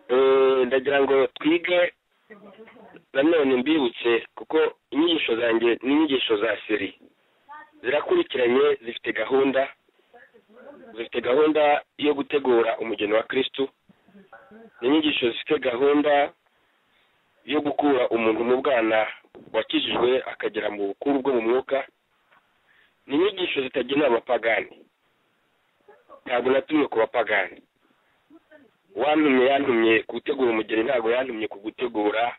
ndagira ngo twige nanone mbibutse kuko inyigisho zanjye n'inyigisho za seri zirakurikiranye zifite gahunda yo gutegura umugeni wa Kristo. Inyigisho zifite gahunda yo gukura umuntu mu bwana wakijijwe akagera mu bukuru bwo mu mwuka. Ni inyigisho zitagenewe abapagani, ntabwo natumye ku bapagani. Yantumye gutegura umugeni, ntabwo yantumye kugutegura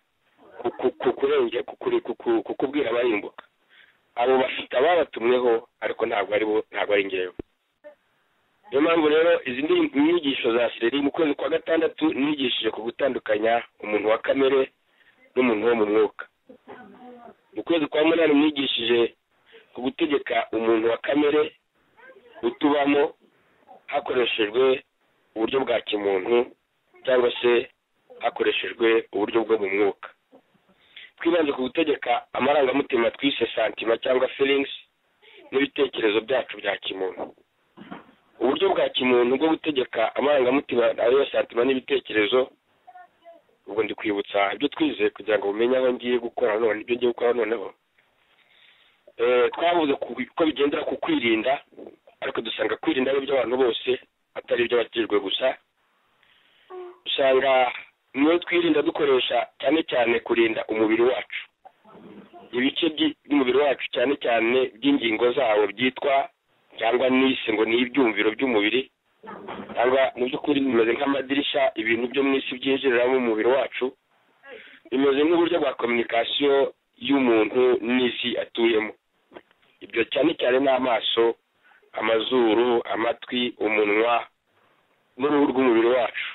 kukubwira abarimbuka. Abo bafite ababatumweho ariko ntabwo ari ngewe. Niyo mpamvu rero izi nyigisho za seri mu kwezi kwa gatandatu nigishije ku gutandukanya umuntu wa kamere n'umuntu wo mu mwuka. Mu kwezi kwa munani nigishije ku gutegeka umuntu wa kamere utubamo hakoreshejwe uburyo bwa kimuntu cyangwa se hakoreshejwe uburyo bwo mu mwuka. Twibanze ku gutegeka amarangamutima twise santima cyangwa feelings n'ibitekerezo byacu bya kimuntu. Uburyo bwa kimuntu bwo gutegeka amarangamutima ariyo santima n'ibitekerezo, ubwo ndi kwibutsa ibyo twize kugira ngo umenye aho ngiye gukora none, ibyo ngiye gukora noneho. Twavuze ko bigendera ku kwirinda, ariko dusanga kwirinda ari iby'abantu bose atari iby'abakijijwe gusa. Usanga niyo twirinda dukoresha cyane cyane kurinda umubiri wacu, ibice by'umubiri wacu cyane cyane by'ingingo zawo byitwa cyangwa nise ngo ni ibyumviro by'umubiri, cyangwa mu by'ukuri bimeze nk'amadirisha ibintu byo mu isi byinjirira mu mubiri wacu. Bimeze nk'uburyo bwa communication y'umuntu n'isi atuyemo. Ibyo cyane cyane n'amaso, amazuru, amatwi, umunwa n'uruhu rw'umubiri wacu.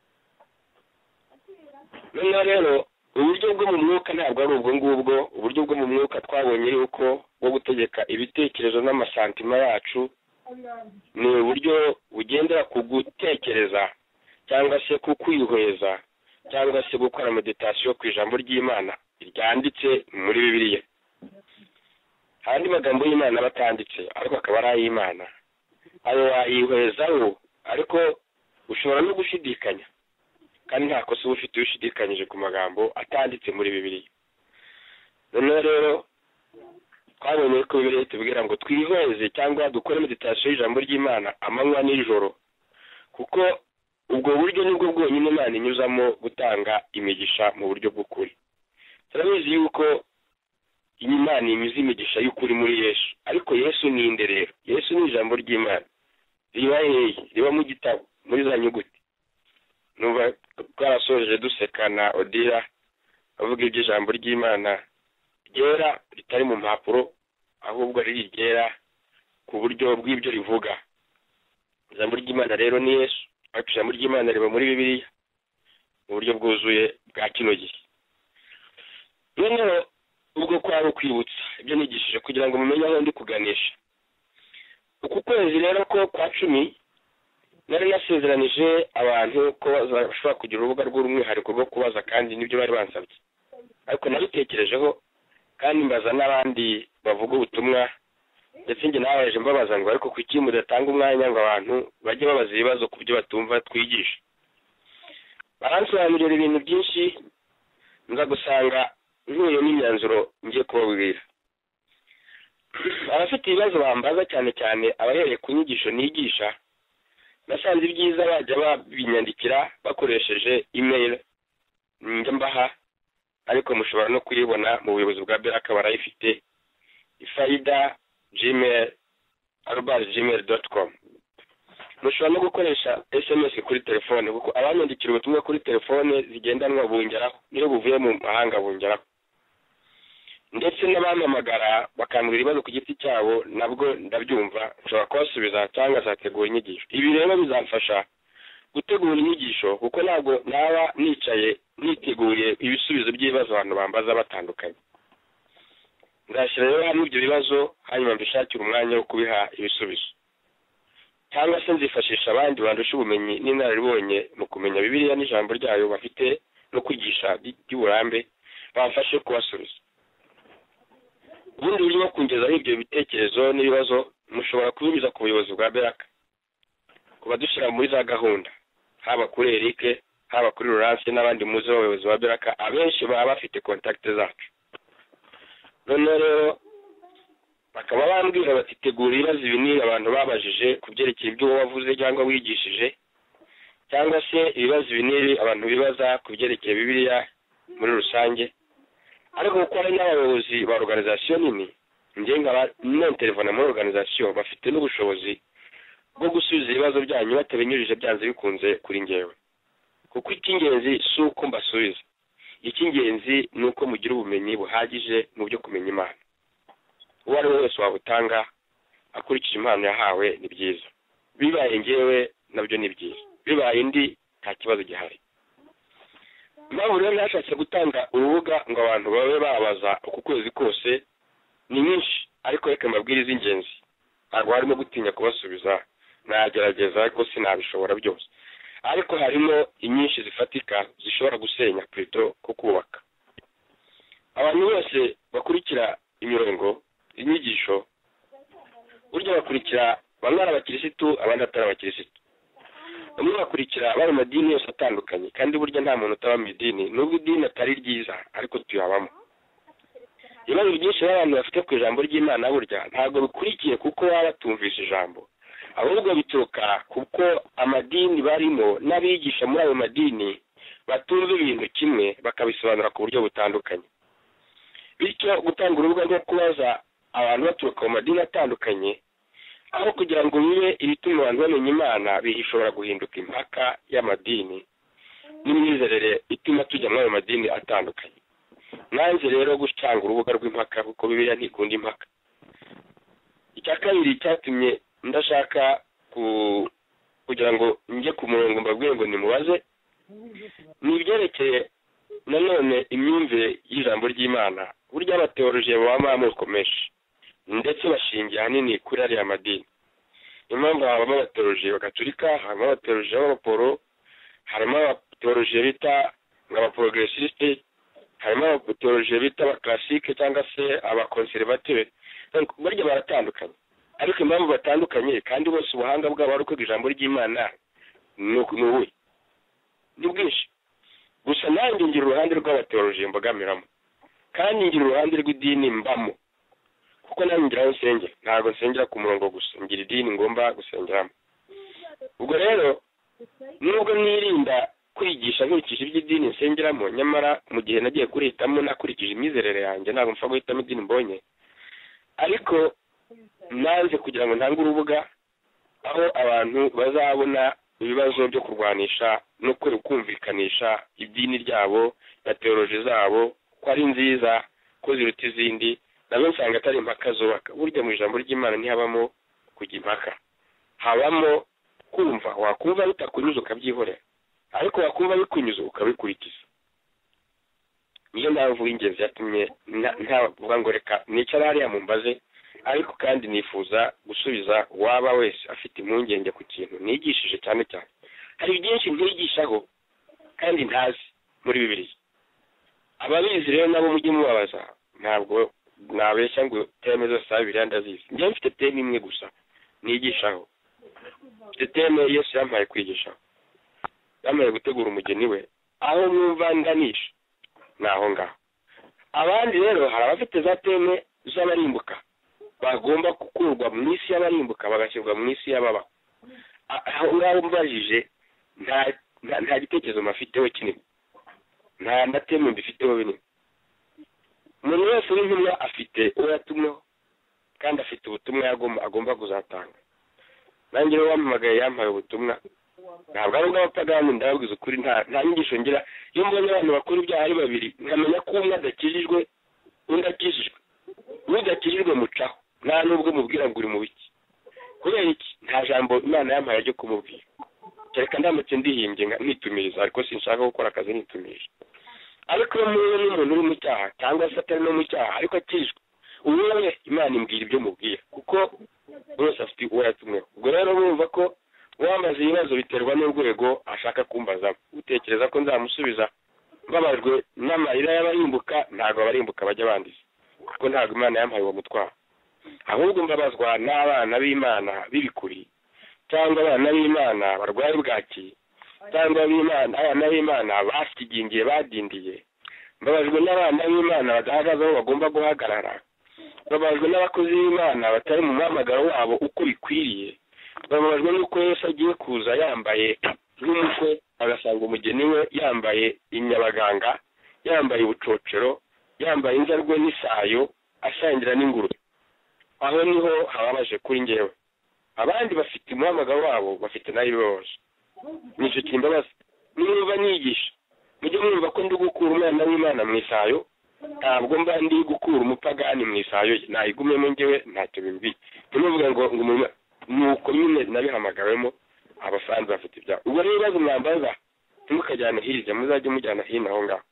Noneho rero uburyo bwo mu mwuka ntabwo ari ubwo ngubwo. Uburyo bwo mu mwuka twabonye yuko bwo gutegeka ibitekerezo n'amasantima yacu ni uburyo bugendera ku gutekereza cyangwa se ku kwihweza cyangwa se gukora meditation ku ijambo ry'Imana ryanditse muri Bibiliya. Handi magambo y'Imana batanditse ariko akaba ari ay'Imana. Ayo wayihwezaho ariko ushobora no gushidikanya, kandi nta kosa uba ufite ushidikanyije ku magambo atanditse muri Bibiliya. Noneho rero twabonye ko Bibiliya itubwira ngo twihweze cyangwa dukore meditation y'ijambo ry'Imana amanywa n'ijoro, kuko ubwo buryo nibwo bwonyine Imana inyuzamo gutanga imigisha mu buryo bw'ukuri. Turabizi yuko Imana inyuza imigisha y'ukuri muri Yesu, ariko Yesu ni inde rero? Yesu ni ijambo ry'Imana. Riba hehe? Riba mu gitabo muri za nyuguti. Numva twarasoje dusekana Odira avuga iby'ijambo ry'Imana ryera ritari mu mpapuro, ahubwo riri ryera ku buryo bw'ibyo rivuga. Ijambo ry'Imana rero ni Yesu, ariko ijambo ry'Imana riba muri Bibiliya mu buryo bwuzuye bwa kino gihe. Noneho ubwo kwari ukwibutsa ibyo nigishije kugira ngo mumenye aho ndi kuganisha. Uku kwezi rero ko kwa 10 nari nasezeranije abantu ko bashobora kugira urubuga rw'umwihariko rwo kubaza, kandi nibyo bari bansabye. Ariko nabitekerejeho kandi mbaza n'abandi bavuga ubutumwa, ndetse njye nabaje mbabaza ngo ariko kuki mudatanga umwanya ngo abantu bajye babaza ibibazo ku byo batumva twigisha. Baransobanurira ibintu byinshi, nza gusanga ntuye n'imyanzuro ngiye kubabwira. Abafite ibibazo bambaza cyane cyane abahereye ku nyigisho nigisha, nasanze ibyiza bajya babinyandikira bakoresheje email njya mbaha, ariko mushobora no kuyibona mu buyobozi bwa Beraka barayifite, ifaida@gmail.com. Mushobora no gukoresha SMS kuri telefone, kuko abanyandikira ubutumwa kuri telefone zigendanwa bungeraho, niyo buvuye mu mahanga bungeraho. Ndetse n'abampamagara bakambwira ibibazo ku giti cyabo nabwo ndabyumva, nshobora kubasubiza cyangwa zategura inyigisho. Ibi rero bizamfasha gutegura inyigisho, kuko ntabwo naba nicaye niteguriye ibisubizo by'ibibazo abantu bambaza batandukanye. Nzashyira rero hamwe ibyo bibazo, hanyuma mbishakira umwanya wo kubiha ibisubizo, cyangwa se nzifashisha abandi bandusha ubumenyi n'inararibonye mu kumenya Bibiliya n'ijambo ryayo bafite no kwigisha by'uburambe, bamfashe kubasubiza. Ubundi buryo bwo kungezaho ibyo bitekerezo n'ibibazo mushobora kubinyuza ku buyobozi bwa Beraka, kuba dushyira muri za gahunda, haba kuri Eric haba kuri Laurence n'abandi muzi b'abayobozi ba Beraka abenshi baba bafite contact zacu. None rero bakaba bambwira bati tegura ibibazo binini abantu babajije kubyerekeye ibyo wavuze cyangwa wigishije, cyangwa se ibibazo binini abantu bibaza kubyerekeye Bibiliya muri rusange. Ariko kuko hari n'abayobozi ba organisation nini njye nkaba n'intervena muri organisation bafite n'ubushobozi bwo gusubiza ibibazo byanyu batabinyurije byanze bikunze kuri njyewe. Kuko icy'ingenzi si uko mbasubiza, icy'ingenzi ni uko mugira ubumenyi buhagije mu byo kumenya Imana. Uwo ari we wese wabutanga akurikije impano yahawe ni byiza, bibaye njyewe nabyo ni byiza, bibaye indi nta kibazo gihari. Impamvu rero nashatse gutanga urubuga ngo abantu babe babaza uku kwezi kose ni nyinshi, ariko reka mbabwire iz'ingenzi. Ntabwo harimo gutinya kubasubiza, nagerageza ariko sinabishobora byose. Ariko harimo inyinshi zifatika zishobora gusenya plutôt ko kubaka. Abantu bose bakurikira imirongo inyigisho burya bakurikira bamwe ari abakirisitu abandi atari abakirisitu. Bamwe bakurikira bari amadini yose atandukanye, kandi burya nta muntu utaba mu idini, nubwo idini atari ryiza ariko tuyabamo. Ibibazo byinshi abantu bafite ku ijambo ry'Imana burya ntabwo bikurikiye kuko baba batumvise ijambo, ahubwo bituruka kuko amadini barimo n'abigisha muri ayo madini batumva ibintu kimwe bakabisobanura ku buryo butandukanye. Bityo gutanga urubuga rwo kubaza abantu baturuka mu madini atandukanye aho kugira ngo bibe ibituma abantu bamenya Imana bishobora guhinduka impaka y'amadini n'imyizerere ituma tujya muri ayo madini atandukanye. Nanjye rero gutanga urubuga rw'impaka kuko Bibiliya ntikunda impaka. Icya kabiri cyatumye ndashaka kugira ngo njye ku murongo mbabwire ngo nimubaze ni ibyerekeye nanone imyumvire y'ijambo ry'Imana. Burya abateolojiye babamo amoko menshi ndetse bashingiye ahanini kuri ariya madini. Impamvu habamo abateolojiye bagaturika, habamo abateolojiye b'abaporo, harimo abateolojiye bita nk'abaprogressiste, harimo abateolojiye bita abaclassique cyangwa se abaconservateur. Burya baratandukanye, ariko impamvu batandukanye kandi bose ubuhanga bwabo ari uko ijambo ry'Imana ni bwinshi. Gusa nanjye ngira uruhande rw'abateolojiye mbogamiramo, kandi ngira uruhande rw'idini mbamo, kuko nanjye ngira aho nsengera. Ntabwo nsengera ku murongo gusa, ngira idini ngomba gusengeramo. Ubwo rero nubwo nirinda kwigisha nkurikije iby'idini nsengeramo, nyamara mu gihe nagiye kurihitamo nakurikije imyizerere yanjye, ntabwo mpfa guhitamo idini mbonye. Ariko nanze kugira ngo ntange urubuga aho abantu bazabona ibibazo byo kurwanisha no kumvikanisha idini ryabo na teoloji zabo ko ari nziza, ko ziruta izindi. Nabyo nsanga atari impaka zubaka. Burya mu ijambo ry'Imana ntihabamo kujya impaka, habamo kumva. Wakumva bitakunyuze ukabyihorera, ariko wakumva bikunyuze ukabikurikiza. Niyo mpamvu y'ingenzi yatumye ntavuga ngo reka nicara hariya mumbaze, ariko kandi nifuza gusubiza waba wese afite impungenge ku kintu nigishije. Cyane cyane hari byinshi ntigishaho kandi ntazi muri Bibiliya. Ababizi rero nabo mujye mubabaza, ntabwo nabeshya ngo teme zose za Bibiliya ndazizi. Njye mfite teme imwe gusa nigishaho, mfite teme Yesu yampaye kwigishaho, yampaye gutegura umugeni we. Aho mwumva ndanisha naho ngaho. Abandi rero hari abafite za teme z'abarimbuka, bagomba gukurwa mu isi y'abarimbuka bagashyirwa mu isi y'ababaho. Aho ngaho mbajije nta gitekerezo mafiteho kinini, nta nateme mbifiteho binini. Umuntu wese w'intumwa afite uwo yatumweho kandi afite ubutumwa agomba kuzatanga. Nanjye rero wampamagaye yampaye ubutumwa, ntabwo ari ubw'abapagani. Ndababwiza ukuri, nta nyigisho ngira. Iyo mbonye abantu bakora ibyaha ari babiri nkamenya ko umwe adakijijwe undi akijijwe, udakijijwe mucaho, nta nubwo mubwira ngo uri mu biki. Kubera iki? Nta jambo Imana yampaye ryo kumubwira. Kereka ndamutse ndihimbye nitumiriza, ariko sinshaka gukora akazi nitumije. Ariko iyo muhuye n'umuntu uri mu cyaha cyangwa se atari no mu cyaha ariko akijijwe, ubuwe Imana imbwira ibyo mubwira, kuko bose afite uwo yatumweho. Ubwo rero bumva ko wamaze ibibazo biterwa n'urwego ashaka kumbazamo. Utekereza ko nzamusubiza mbabajwe n'amarira y'abarimbuka? Ntabwo abarimbuka bajya bandiza, kuko ntabwo Imana yampaye uwo mutwaro. Ahubwo mbabazwa n'abana b'Imana b'ibikuri, cyangwa abana b'Imana barwaye bwaki, cyangwa b'Imana, abana b'Imana basigingiye badindiye, mbabajwe n'abana b'Imana badahagaze aho bagomba guhagarara, mbabajwe n'abakozi b'Imana batari mu muhamagaro wabo uko bikwiriye, mbabajwe n'uko Yesu agiye kuza yambaye nk'umukwe agasanga umugeni we yambaye inyabaganga, yambaye ubucocero, yambaye inzarwe n'isayo, asangira n'ingurube. Aho niho hababaje kuri njyewe. Abandi bafite umuhamagaro wabo, bafite nabibabaje. Nicyo kimbabaza. Niba nigisha, mujye mwumva ko ndi gukura umwana w'Imana mu isayo, ntabwo mba ndi gukura umupagani mu isayo, nayigumemo njyewe ntacyo bimbi. Ntimuvuga ngo nuko nyine nabihamagawemo, abasanzwe bafite ibyaha. Ubwo rero ibibazo mwambaza ntimukajyane hirya, muzajye mujyana hino aho ngaho.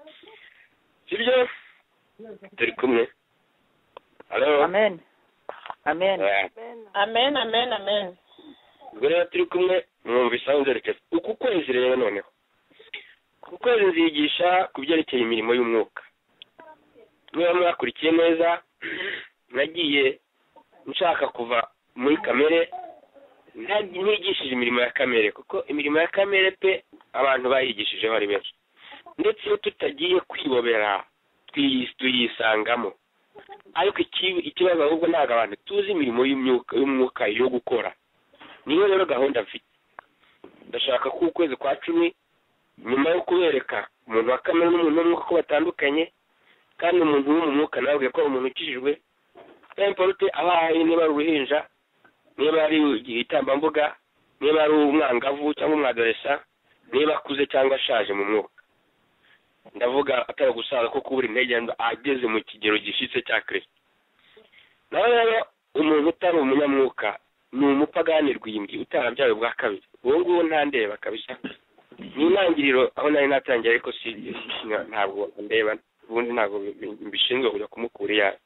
Sibyo? Turi kumwe. Halo. Amen. Amen. Amen, amen, amen. Ubwo rero turi kumwe mwumvise aho nzerekeza. Uku kwezi rero noneho. Uku kwezi nzigisha ku byerekeye imirimo y'umwuka. Niba mwakurikiye neza, nagiye nshaka kuva muri kamere, ntigishije imirimo ya kamere, kuko imirimo ya kamere pe abantu bayigishijeho ari benshi. Ndetse iyo tutagiye kwibobera tuyisangamo. Ariko ikibazo ahubwo ntabwo abantu tuzi imirimo y'umwuka yo gukora. Niyo rero gahunda mfite. Ndashaka ko ukwezi kwa 10 nyuma yo kubereka umuntu wa kamere n'umuntu w'umwuka ko batandukanye, kandi umuntu w'umwuka nabwiye ko umuntu ukijijwe n'importe abaye niba ari uruhinja, niba ari igitambambuga, niba ari umwangavu cyangwa umwadolesa, niba akuze cyangwa ashaje mu mwuka. Ndavuga atari gusaza ko kubura intege ageze mu kigero gishitse cya Kristo. Naho rero umuntu utari umunyamwuka ni umupagani rw'imbyi utarabyawe bwa kabiri. Uwo nguwo ntandeba kabisa. Ni intangiriro aho nari natangiye, ariko si ntabwo ndeba, ubundi ntabwo mbishinzwe kujya kumukura yayo.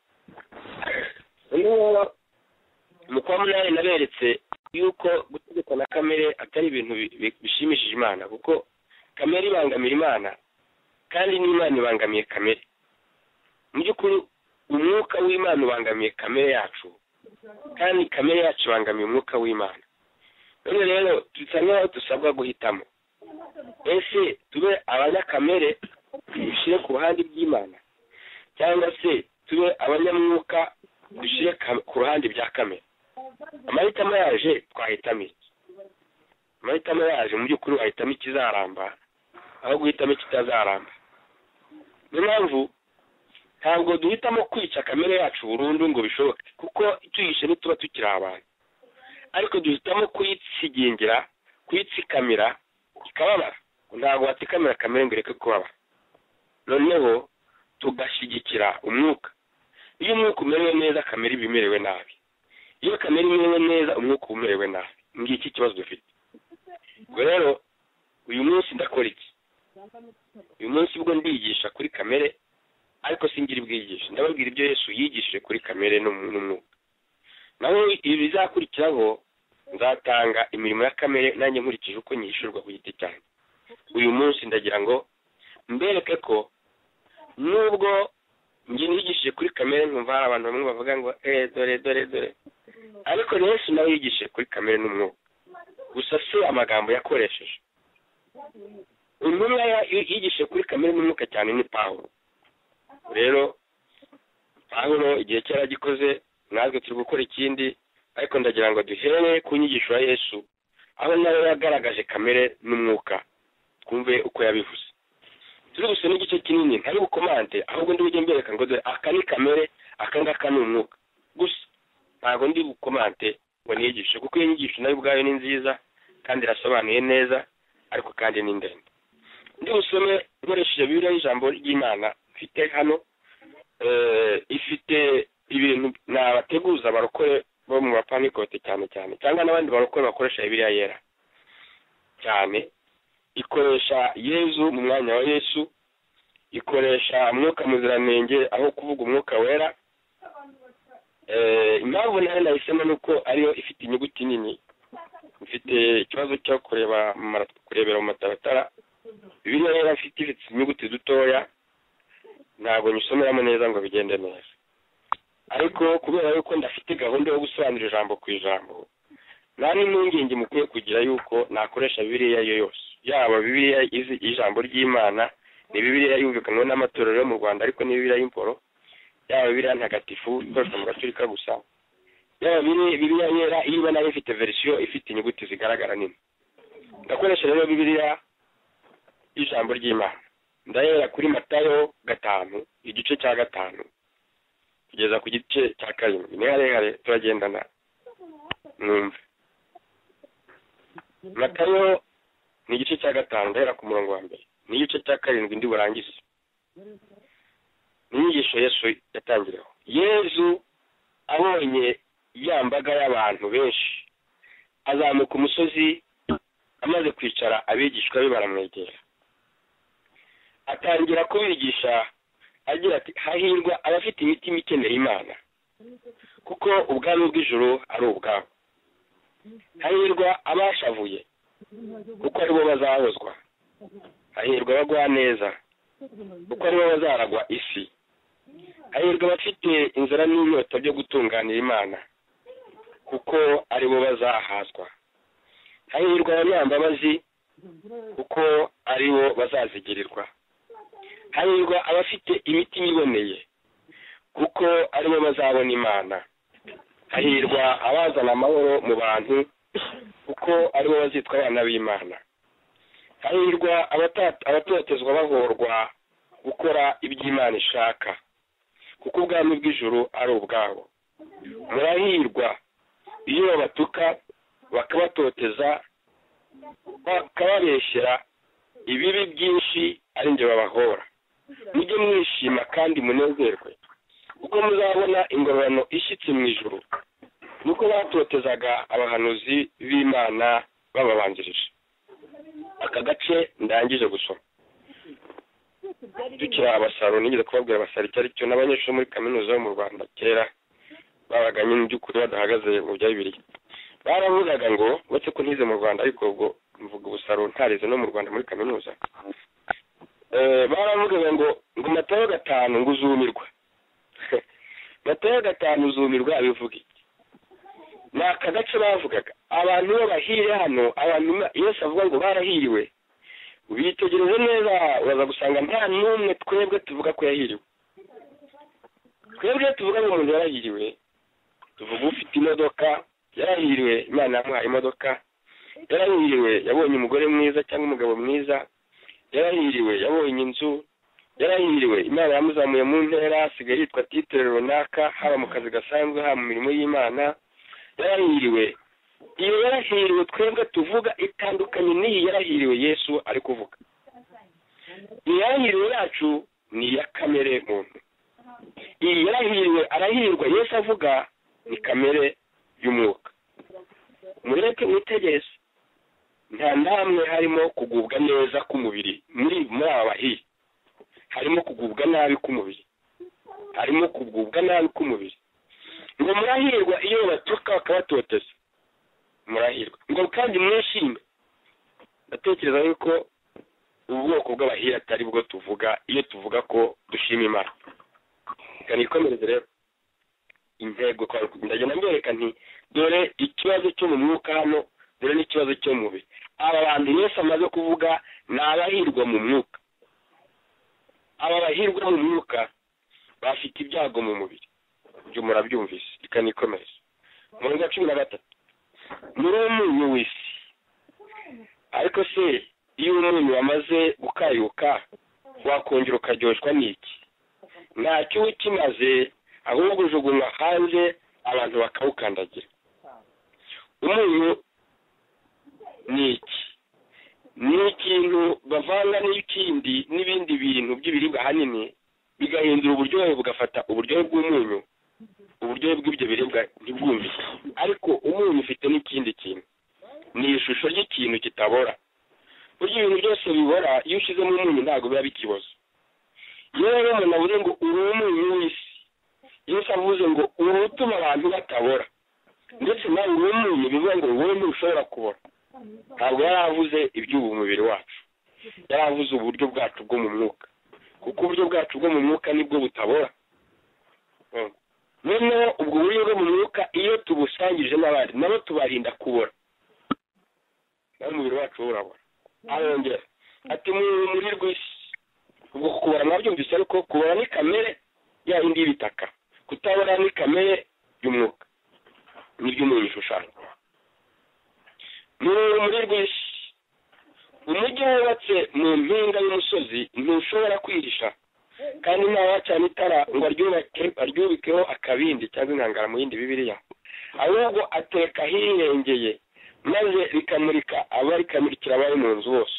Mu kwa munani naberetse yuko gutegekwa na kamere atari ibintu bishimishije Imana, kuko kamere ibangamira Imana kandi n'Imana ibangamiye kamere. Mu by'ukuri umwuka w'Imana ubangamiye kamere yacu, kandi kamere yacu ibangamiye umwuka w'Imana. None rero tusanyeho dusabwa guhitamo. Ese tube abanyakamere dushyire ku ruhande by'Imana, cyangwa se tube abanyamwuka dushyire ku ruhande bya kamere? Amahitamo yaje twahitamo iki? Amahitamo yaje mu by'ukuri wahitamo ikizaramba aho guhitamo ikitazaramba. Niyo mpamvu ntabwo duhitamo kwica kamere yacu burundu ngo bishoboke, kuko tuyishe ntituba tukiri abantu. Ariko duhitamo kuyitsigingira, kuyitsikamira ikababara. Ntabwo watikamira kamere ngo ireke kubabara. Noneho tugashyigikira umwuka. Iyo umwuka umerewe neza, kamere iba imerewe nabi. Iyo kamere imerewe neza, umwuka uba umerewe nabi. Ngiki ikibazo dufite. Ubwo rero uyu munsi ndakora iki? Uyu munsi ubwo ndigisha kuri kamere, ariko singira ibwigisha. Ndababwira ibyo Yesu yigishije kuri kamere n'umwuka. Naho ibi bizakurikiraho nzatanga imirimo ya kamere nanjye nkurikije uko nyishurwa ku giti cyanjye. Uyu munsi ndagira ngo mbereke ko nubwo njye nigishije kuri kamere nkumva hari abantu bamwe bavuga ngo dore, ariko Yesu nawe yigishije kuri kamere n'umwuka. Gusa si amagambo yakoresheje. Intumwa yigishije kuri kamere n'umwuka cyane ni Pawulo. Rero Pawulo igihe cyaragikoze, natwe turi gukora ikindi, ariko ndagira ngo duhere ku nyigisho ya Yesu aho nawe yagaragaje kamere n'umwuka, twumve uko yabivuze. Turi gusoma igice kinini ntari bukomante, ahubwo ndi bujye mbereka ngo dore aka ni kamere, aka ngaka ni umwuka. Gusa ntabwo ndi bukomante ngo niyigishe, kuko iyo nyigisho nayo ubwayo ni nziza kandi irasobanuye neza, ariko kandi ni ndende. Ndi busome nkoresheje Bibiliya y'ijambo ry'Imana mfite hano, ifite ibintu nabateguza abarokore bo mu bapanikote cyane cyangwa n'abandi barokore bakoresha Bibiliya yera cyane. Ikoresha Yezu mu mwanya wa Yesu, ikoresha umwuka muziranenge aho kuvuga umwuka wera. Impamvu nayo nahisemo nuko ariyo ifite inyuguti nini. Mfite ikibazo cyo kurebera mu mataratara. Bibiliya yera ifite inyuguti dutoya, ntabwo nyusomeramo neza ngo bigende neza. Ariko kubera yuko ndafite gahunda yo gusobanura ijambo ku ijambo, nta n'impungenge mukwiye kugira yuko nakoresha Bibiliya yo yose. yaba bibiliya izi ijambo ry'Imana, ni bibiliya yumvikanwa n'amatorero yo mu Rwanda ariko ni bibiliya y'imporo, yaba bibiliya ntagatifu ikoreshwa mu gaturika gusa, yaba bibiliya yera iba nayo ifite verisiyo ifite inyuguti zigaragara nini. Ndakoresha rero bibiliya ijambo ry'Imana. Ndahera kuri Matayo 5 igice cya 5 kugeza ku gice cya 7. Ni harehare turagendana numve. Matayo ni igice cya 5 ndahera ku murongo wa mbere. Ni igice cya 7 ndi burangize. Ni inyigisho Yesu yatangireho. Yesu abonye yambaga y'abantu benshi, azamuka umusozi, amaze kwicara abigishwa be baramwegera. Atangira kubigisha agira ati, hahirwa abafite imitima ikeneye Imana, kuko ubwami bw'ijuru ari ubwabo. Hahirwa abashavuye, kuko aribo bazahozwa. Hahirwa abagwa neza, kuko aribo bazaragwa isi. Hahirwa abafite inzara n'inyota byo gutunganira Imana, kuko aribo bazahazwa. Hahirwa abanyambabazi, kuko aribo bazazigirirwa. Hahirwa abafite imitima iboneye, kuko aribo bazabona Imana. Hahirwa abazana amahoro mu bantu, kuko aribo bazitwa abana b'Imana. Hahirwa abatotezwa bahorwa gukora iby'Imana ishaka, kuko ubwami bw'ijuru ari ubwabo. Murahirwa iyo babatuka bakabatoteza, bakababeshyera ibibi byinshi ari njye babahora. Mujye mwishima kandi munezerwe, kuko muzabona ingororano ishyitse mu ijuru, nuko batotezaga abahanuzi b'Imana bababanjirije. Aka gace ndangije gusoma. Tukiri abasaro, nigeze kubabwira abasaro icyo ari cyo, n'abanyeshuri muri kaminuza yo mu Rwanda kera babaga nyine by'ukuri badahagaze mu bya Bibiliya. Baravugaga ngo uretse ko ntize mu Rwanda ariko ubwo mvuga ubusaro ntarize no mu Rwanda muri kaminuza. Baravugaga ngo Matayo 5 ngo uzumirwa. Matayo 5 uzumirwa bivuga iki? Ni aka gace bavugaga abantu bahire hano, abantu Yesu avuga ngo barahiriwe. Ubitegereze neza uraza gusanga nta n'umwe twebwe tuvuga ko yahiriwe. Twebwe tuvuga ngo umuntu yarahiriwe, tuvuga ufite imodoka yarahiriwe, Imana yamuhaye imodoka. Yarahiriwe yabonye umugore mwiza cyangwa umugabo mwiza. Yarahiriwe yabonye inzu. Yarahiriwe Imana yamuzamuye mu ntera, asigaye yitwa titre runaka, haba mu kazi gasanzwe, haba mu mirimo y'Imana. Yarahiriwe. Iyo yarahiriwe twebwe tuvuga itandukanye n'iyi yarahiriwe Yesu ari kuvuga. Iyi yarahiriwe yacu ni iya kamere muntu. Iyi yarahiriwe arahirwa Yesu avuga ni kamere y'umwuka. Mureke mwitegereze, nta namwe harimo kugubwa neza k'umubiri muri aba bahiri. Harimo kugubwa nabi k'umubiri, harimo kugubwa nabi k'umubiri. Ngo murahirwa iyo batuka bakabatoteza, murahirwa ngo kandi mwishime. Ndatekereza yuko ubwoko bw'abahiri atari bwo tuvuga iyo tuvuga ko dushima Imana. Kandi ikomereze rero intego kwa ndagenda mbereka nti dore ikibazo cyo mu mwuka hano, dore n'ikibazo cyo mu mubiri. Aba bantu Yesu amaze kuvuga ni abahirwa mu mwuka. Aba bahirwa mu mwuka bafite ibyago mu mubiri. Ibyo murabyumvise. Ikanikomeza. Umurongo wa 13. Muri umunyu w'isi. Ariko se iyo umunyu wamaze gukayuka wakongera ukaryoshwa n'iki? Ntacyo ukimaze, ahubwo ujugunywa hanze abantu bakawukandagira. Umunyu ni iki? Ni ikintu bavanga n'ikindi n'ibindi bintu by'ibiribwa hanini bigahindura uburyohe, bugafata uburyohe bw'umunyu, uburyohe bw'ibyo biribwa ntibwumvise. Ariko umunyu ufite n'ikindi kintu, ni ishusho y'ikintu kitabora. Burya ibintu byose bibora iyo ushyizemo umunyu ntabwo biba bikiboza. Iyo rero umuntu avuze ngo uri umunyu w'isi, Yesu avuze ngo uri utuma abantu batabora, ndetse nawe uri umunyu, bivuga ngo wowe ntushobora kubora. Ntabwo yari avuze iby'ubu mubiri wacu, yari avuze uburyo bwacu bwo mu mwuka, kuko uburyo bwacu bwo mu mwuka nibwo butabora. Noneho ubwo buryo bwo mu mwuka iyo tubusangije n'abandi nabo tubarinda kubora, naho umubiri wacu urabora. arongera ati muri rw'isi. Ubwo kubara mwabyumvise, ariko kubara ni kamere ya yindi y'ibitaka, kutabona ni kamere y'umwuka n'iby'umuntu ishushanya. Muri rw'isi, umujyi wubatse mu mpinga y'umusozi ntushobora kwihisha, kandi ntawacana itara ngo aryubikeho akabindi cyangwa inkangara mu yindi Bibiliya, ahubwo ateka ahirengeye maze rikamurikira abari mu nzu bose.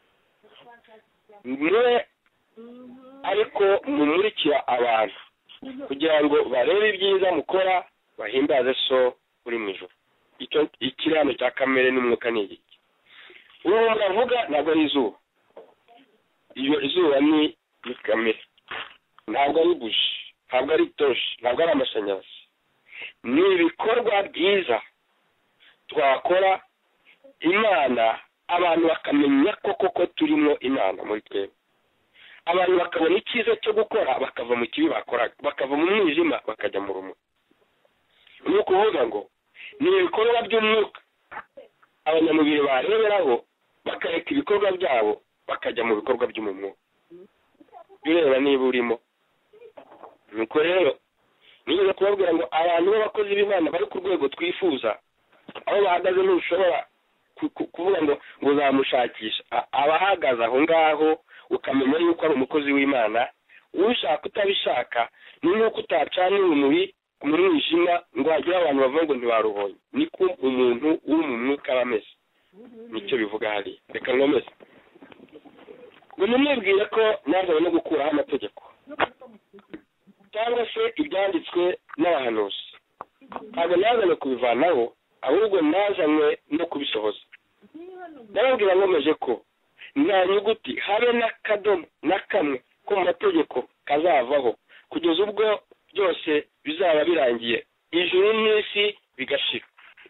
mwe ariko mumurikira abantu kugira ngo barebe ibyiza mukora, bahimbaze so uri mu ijuru. Icyo ikirano cya kamere n'umwuka ni iki? Ubu muravuga ntabwo ari izuba. Iyo izuba ni kamere, ntabwo ari buji, ntabwo ari toshi, ntabwo ari amashanyarazi. Ni ibikorwa byiza twakora Imana, abantu bakamenya koko turimo Imana muri twebwe. Abantu bakabona icyiza cyo gukora, bakava mu kibi bakoraga, bakava mu mwijima bakajya mu rumuri. Ni ukuvuga ngo ni ibikorwa by'umwuka abanyamubiri bareberaho, bakareka ibikorwa byabo bakajya mu bikorwa by'umwuka. Bireba niba urimo. Nuko rero niba kubabwira ngo abantu b'abakozi b'Imana bari ku rwego twifuza, aho bahagaze ntushobora kuvuga ngo uzamushakisha. Abahagaze aho ngaho ukamenya yuko ari umukozi w'Imana, ushaka utabishaka, ni nk'uko utacana urumuri mu mwijima ngo hagire abantu bavuga ngo ntibaruhonye. Niko umuntu mu mwuka aba ameze. Nicyo bivuga hariya. Reka nkomeze ngo nimubwire ko nazanye no gukuraho amategeko cyangwa se ibyanditswe n'abahanuzi. Ntabwo nazanye kubivanaho, ahubwo nazanywe no kubisohoza. Ndababwira nkomeje ko nta nyuguti habe n'akadomo na kamwe ko mu mategeko kazavaho kugeza ubwo byose bizaba birangiye, ijuru n'isi bigashira.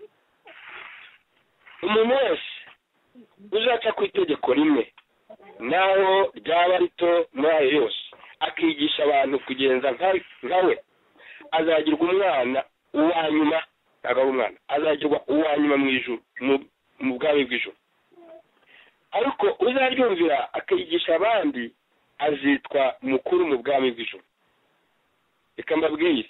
Umuntu wese uzaca ku itegeko rimwe, naho ryaba rito muri ayo yose, akigisha abantu kugenza nkawe, azagirwa umwana uwa nyuma, ntabwo ari umwana, azagirwa uwa nyuma mu ijuru, mu bwami bw'ijuru. Ariko uzaryumvira akigisha abandi, azitwa mukuru mu bwami bw'ijuru. Reka mbabwire,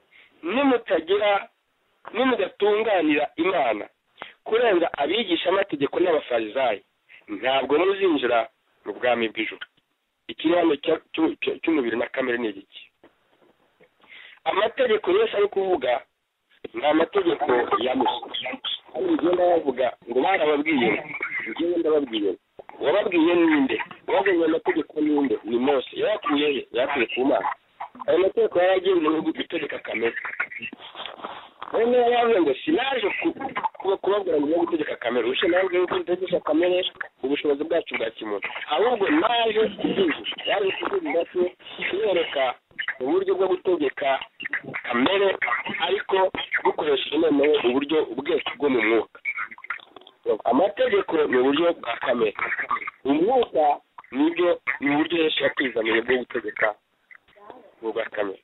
nimudatunganira Imana kurenza abigisha amategeko n'abafarizayi, ntabwo muzinjira mu bwami bw'ijuru. Ikirano cy'umubiri na kamere ni iki? Amategeko yose ari kuvuga ni amategeko ya Musa. Ari igenda bavuga ngo barababwiye, njyewe ndababwiye. Wababwiye ninde? Wazanye amategeko ninde? Ni Mose. Yakuye he? Yakuye ku Mana. Ayo mategeko yaragenze mu gutegeka kamere. None yavuze ngo sinaje kubabwira ngo no gutegeka kamere. Ushe nawe ngo gutegeka kamere ubushobozi bwacu bwa kimuntu. Ahubwo naje kubigisha. Yaje kubigisha kwereka uburyo bwo gutegeka kamere, ariko dukoresheje noneho uburyo bwese bwo mu mwuka. Amategeko ni uburyo bwa kamere, umwuka ni uburyo Yesu yatuzaniye bwo gutegeka bwa kamere.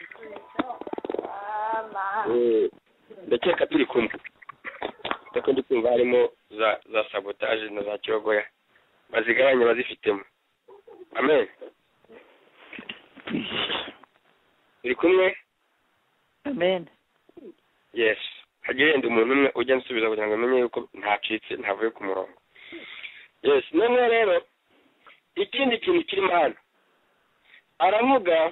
Ndakeka turi kumwe. Ndako ndi kumva harimo za sabotage na za kirogoya bazigabanya bazifitemo. Amen. Turi kumwe? Amen. Yes. Hagenda umuntu umwe ujya nsubiza kugira ngo amenye yuko ntacitse, ntavuye ku murongo. Yes. None rero ikindi kintu kirimo hano aravuga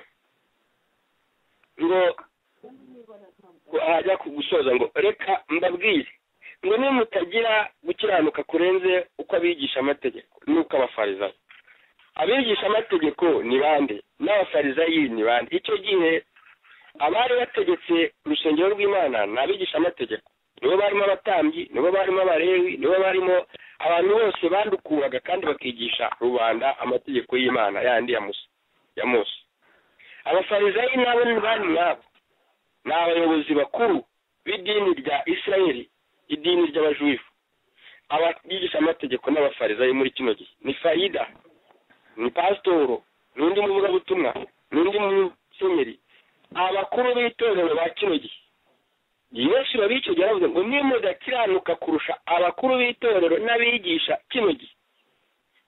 ngo ajya kugusoza ngo reka mbabwire ngo nimutagira gukiranuka kurenze uko abigisha amategeko nuko abafarizayi. Abigisha amategeko ni bande? N'abafarizayi ni bande? Icyo gihe abari bategetse urusengero rw'Imana n'abigisha amategeko, nibo barimo abatambyi, nibo barimo abarewi, nibo barimo abantu bose bandukuraga kandi bakigisha rubanda amategeko y'Imana yandi ya Mose. Abafarizayi nabo ni bandi nabo, ni abayobozi bakuru b'idini rya Isirayeli, idini ry'abajuifu. Abigisha amategeko n'abafarizayi muri kino gihe ni Fayida, ni pasitoro, n'undi muvugabutumwa, n'undi musenyeri, abakuru b'itorero ba kino gihe. Yesu babicyo yaravuze ngo nimudakiranuka kurusha abakuru b'itorero n'abigisha kino gihe,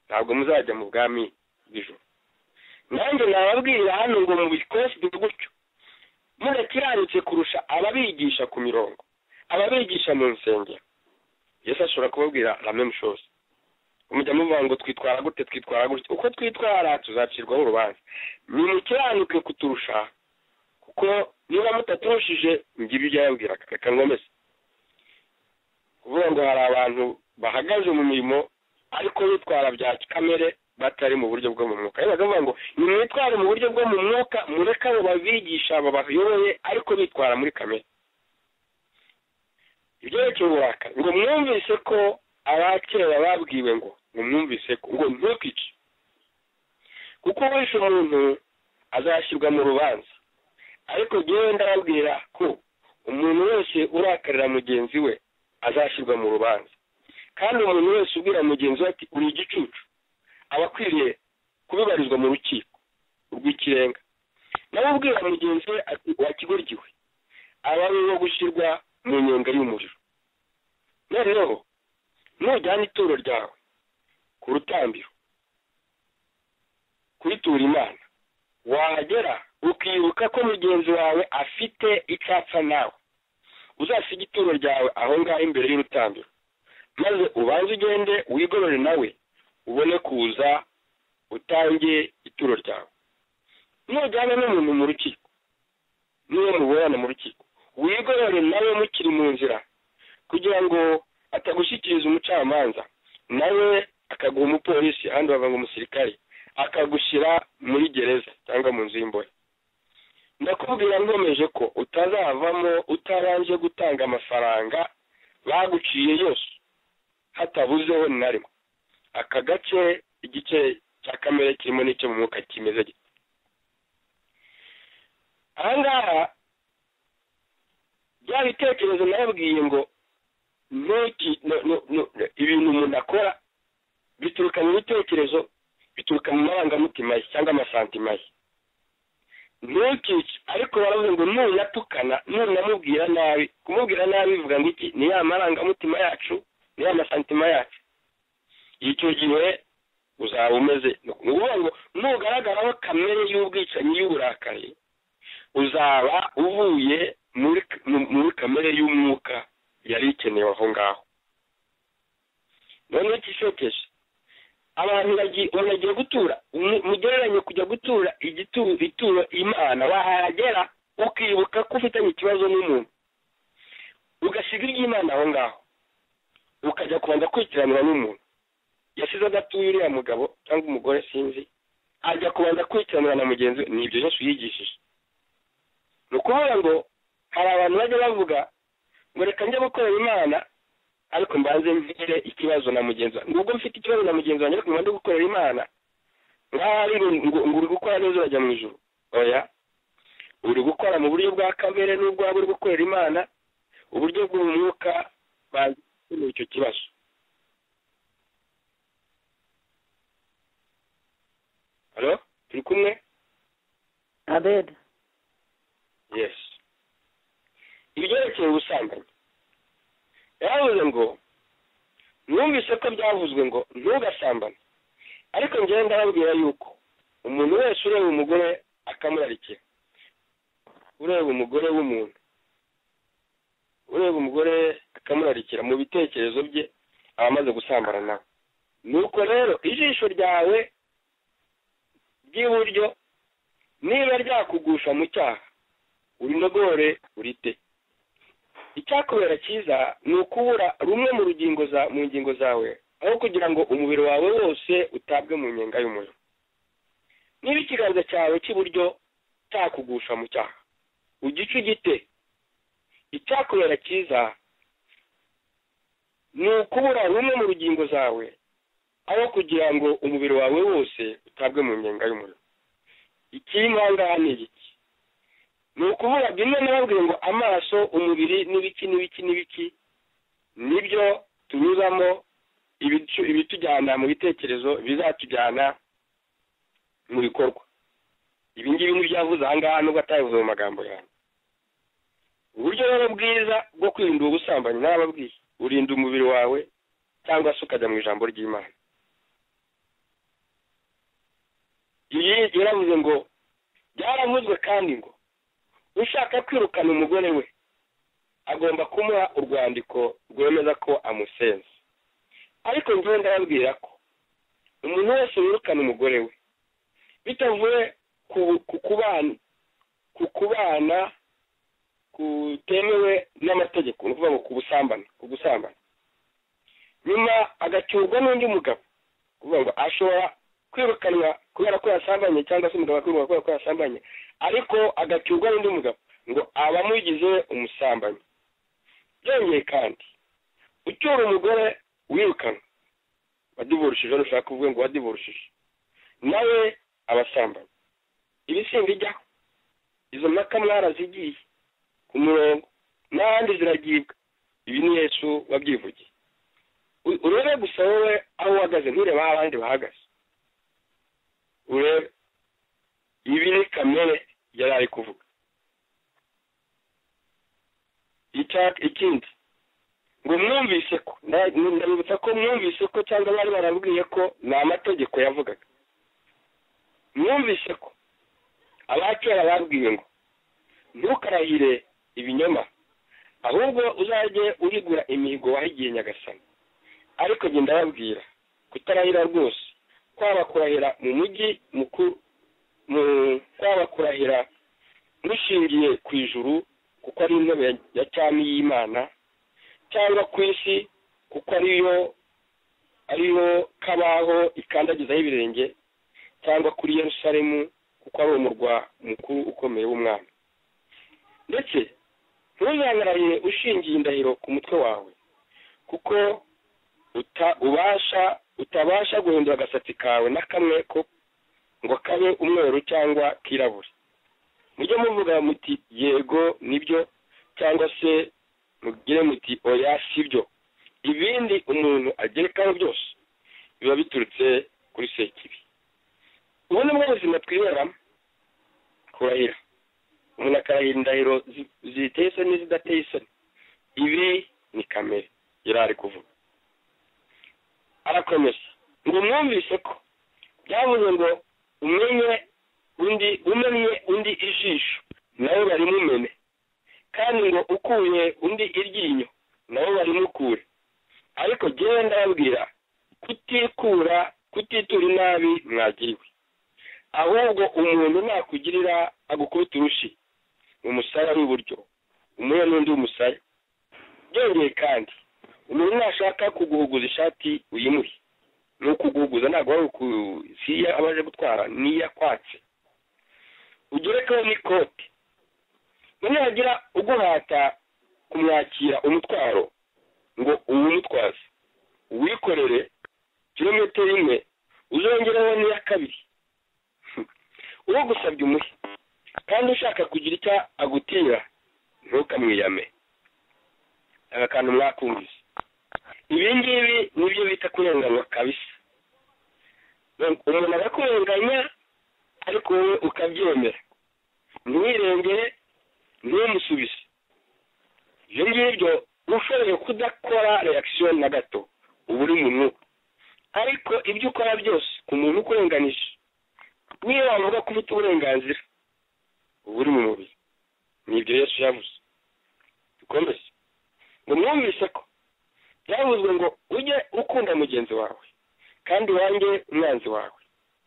ntabwo muzajya mu bwami bw'ijuru. nanjye nababwira hano ngo mubikoswe gutyo, mudakiranutse kurusha ababigisha ku mirongo, ababigisha mu nsengero. Yesu ashobora kubabwira la même chose. Umujya muvuga ngo twitwara gute, twitwara gutyo. Uko twitwara tuzacirwaho urubanza. Nimukiranuke kuturusha, kuko niba mutaturushije ngira ibyo yabwiraga. Reka ngomeze kuvuga ngo hari abantu bahagaze mu mirimo ariko bitwara bya kamere batari mu buryo bwo mu mwuka. Iyo bakavuga ngo nimwitware mu buryo bwo mu mwuka, mureka abo babigisha babayoboye ariko bitwara muri kamere. Ibyerekeye uburakari, ngo mwumvise ko abakera babwiwe ngo mwumvise ko ngo ntukice, kuko wishe umuntu azashyirwa mu rubanza. Ariko jyewe ndababwira ko umuntu wese urakarira mugenzi we azashyirwa mu rubanza. Kandi umuntu wese ubwira mugenzi we ati uri igicucu, aba akwiriye kubibarizwa mu rukiko rw'ikirenga. nawe ubwira mugenzi we ati wakigoryiwe, aba ariwe gushyirwa mu nyenga y'umuriro. Noneho nujyana ituro ryawe ku rutambiro kuritura Imana, wahagera ukibuka ko mugenzi wawe afite icyapfa nawe, uzasiga ituro ryawe aho ngaho imbere y'urutambiro, maze ubanze ugende wigorore nawe ubone kuza utange ituro ryawe. Nujyana n'umuntu mu rukiko, niyo muburana mu rukiko, wigorore nawe mukiri mu nzira, kugira ngo atagushyikiriza umucamanza, nawe akaguha umupolisi, ahandi bava ngo umusirikare, akagushyira muri gereza cyangwa mu nzu y'imbohe. Ndakubwira nkomeje ko utazavamo utabanje gutanga amafaranga baguciye yose hatabuzeho na rimwe. Aka gace, igice cya kamere kirimo n'icyo mu mwuka kimeze gito. Aha ngaha bya bitekerezo nababwiye ngo ibintu umuntu akora bituruka mu bitekerezo, bituruka mu marangamutima ye cyangwa amasantima ye. Ntukice, ariko baravuze ngo nunatukana, nunamubwira nabi. Kumubwira nabi bivuga ngo iki? Ni ya marangamutima yacu, ni ya masantima yacu. Icyo gihe uzaba umeze, ni ukuvuga ngo nugaragaraho kamere y'ubwicanyi y'uburakari, uzaba uvuye muri kamere y'umwuka yari ikenewe aho ngaho. None ikishokeje, abantu bagiye gutura, mugereranye kujya gutura ituro Imana, wahagera ukibuka ko ufitanye ikibazo n'umuntu, ugasiga iby'Imana aho ngaho, ukajya kubanza kwikiranira n'umuntu yasize adatuye uriya mugabo cyangwa umugore sinzi, ajya kubanza kwikiranira na mugenzi we. Ni ibyo Yesu yigishije. Ni ukuvuga ngo hari abantu bajya bavuga ngo reka njye gukorera Imana ariko mbanze mvire ikibazo na mugenzi wanjye. Nubwo mfite ikibazo na mugenzi wanjye ariko mbanze gukorera Imana, ngo uri gukora neza urajya mu ijuru. Oya, uri gukora mu buryo bwa kamere n'ubwo waba uri gukorera Imana, uburyo bw'umwuka banze icyo kibazo. Halo, turi kumwe? Abed. Yes. Ibyerekeye ubusambanyi, yavuze ngo mwumvise ko byavuzwe ngo ntugasambane, ariko njyewe ndababwira yuko umuntu wese ureba umugore akamurarikira, ureba umugore w'umuntu, ureba umugore akamurarikira mu bitekerezo bye, aba amaze gusambana nawe. Nuko rero ijisho ryawe ry'iburyo niba ryakugusha mu cyaha, urinogore urite. Icyakubera cyiza ni ukubura rumwe mu ngingo zawe, aho kugira ngo umubiri wawe wose utabwe mu nyenga y'umuriro. Niba ikiganza cyawe cy'iburyo cyakugusha mu cyaha, ugice ugite. Icyakubera cyiza ni ukubura rumwe mu ngingo zawe, aho kugira ngo umubiri wawe wose utabwe mu nyenga y'umuriro. Ikimpanga ni iki? Ni ukuvuga bimwe nababwiye ngo amaso, umubiri n'ibiki nibyo tunyuzamo ibitujyana mu bitekerezo bizatujyana mu bikorwa. Ibi ngibi n'ibyavuze aha ngaha nubwo atabivuze mu magambo yanjye. Uburyo rero bwiza bwo kwirinda ubusambanyi nababwiye, urinda umubiri wawe cyangwa se ukajya mu ijambo ry'Imana. yaravuze ngo byaravuzwe kandi ngo ushaka kwirukana umugore we agomba kumuha urwandiko rwemeza ko amusenze. Ariko njyewe ndababwira ko umuntu wese wirukana umugore we bitavuye ku kubana kutemewe n'amategeko, ni ukuvuga ngo ku gusambana, nyuma agacyurwa n'undi mugabo, kuvuga ngo ashobora kwirukanwa kubera ko yasambanye cyangwa se umugabo akwirukanwa kubera ko yasambanye, ariko agacyurwa n'undi mugabo ngo abamugize umusambanyi. Byongeye kandi ucyura umugore wirukanwa wadivorushije, ushaka kuvuga ngo wadivorushije, nawe abasambanyi. Ibi simbijyaho, izo mpaka mwarazigiye ku murongo n'ahandi ziragibwa. Ibi ni Yesu wabyivugiye. Urebe gusa wowe aho uhagaze, nturebe aho abandi bahagaze. Urebe, ibi ni kamere yari ari kuvuga. Ikindi ngo mwumvise ko, ndabibutsa ko mwumvise ko cyangwa bari barabwiye ko ni amategeko yavugaga. Mwumvise ko abakera babwiye ngo ntukarahire ibinyoma, ahubwo uzajye urigura imihigo wahigiye Nyagasani. Ariko njye ndababwira kutarahira rwose, kwaba kurahira mu mujyi mukuru, kwaba kurahira mushingiye ku ijuru kuko ari intebe ya cyami y'Imana, cyangwa ku isi kuko ariyo kabaho ikandagizaho ibirenge, cyangwa kuri Yerusalemu kuko ari umurwa mukuru ukomeye w'umwami. Ndetse ntuzanarahire ushingiye indahiro ku mutwe wawe, kuko utabasha guhindura agasatsi kawe na kamwe ko ngo kabe umweru cyangwa kirabura. Mujye muvuga muti yego nibyo, cyangwa se mugire muti oya sibyo. Ibindi umuntu agerekaho byose biba biturutse kuri Sekibi. Ubu ni bwo buzima twiberamo, kurahira. Umuntu akarahira indahiro ziteye isoni n'izidateye isoni. Ibi ni kamere yari ari kuvuga. Arakomeza ngo mwumvise ko byavuze ngo umenye undi ijisho nawe barimumene, kandi ngo ukuye undi iryinyo nawe barimukure. Ariko jyewe ndababwira kutitura inabi mwagiriwe, ahubwo umuntu nakugirira agukubita urushi mu musaya w'iburyo umuhe n'undi w'umusaya. Byongeye kandi umuntu nashaka kuguhuguza ishati uyimuhe. Ni ukuguhuguza, ntabwo ari ukusiya abaje gutwara, niya kwatse ugerekaho n'ikote. Nihagira uguhata kumwakira umutwaro ngo uwumutwaze, uwikorere kilometero 1 uzongereho n'iya 2. Uwo gusabye umuhe, kandi ushaka kugira icyo agutira ntukamwiyame. Aka kantu mwakumvise. Ibi ngibi nibyo bita kurenganywa kabisa. Umuntu arakurenganya ariko wowe ukabyemera, ntiwirengere, ntumusubize. Ibyo ngibyo ushoboye kudakora reaction na gato, uba uri mu mwuka. Ariko ibyo ukora byose ku muntu ukurenganisha, niyo wavuga ko ufite uburenganzira, uba uri mu mubiri. Nibyo Yesu yavuze. Dukomeze ngo mwumvise ko byavuzwe ngo ujye ukunda mugenzi wawe kandi wange umwanzi wawe.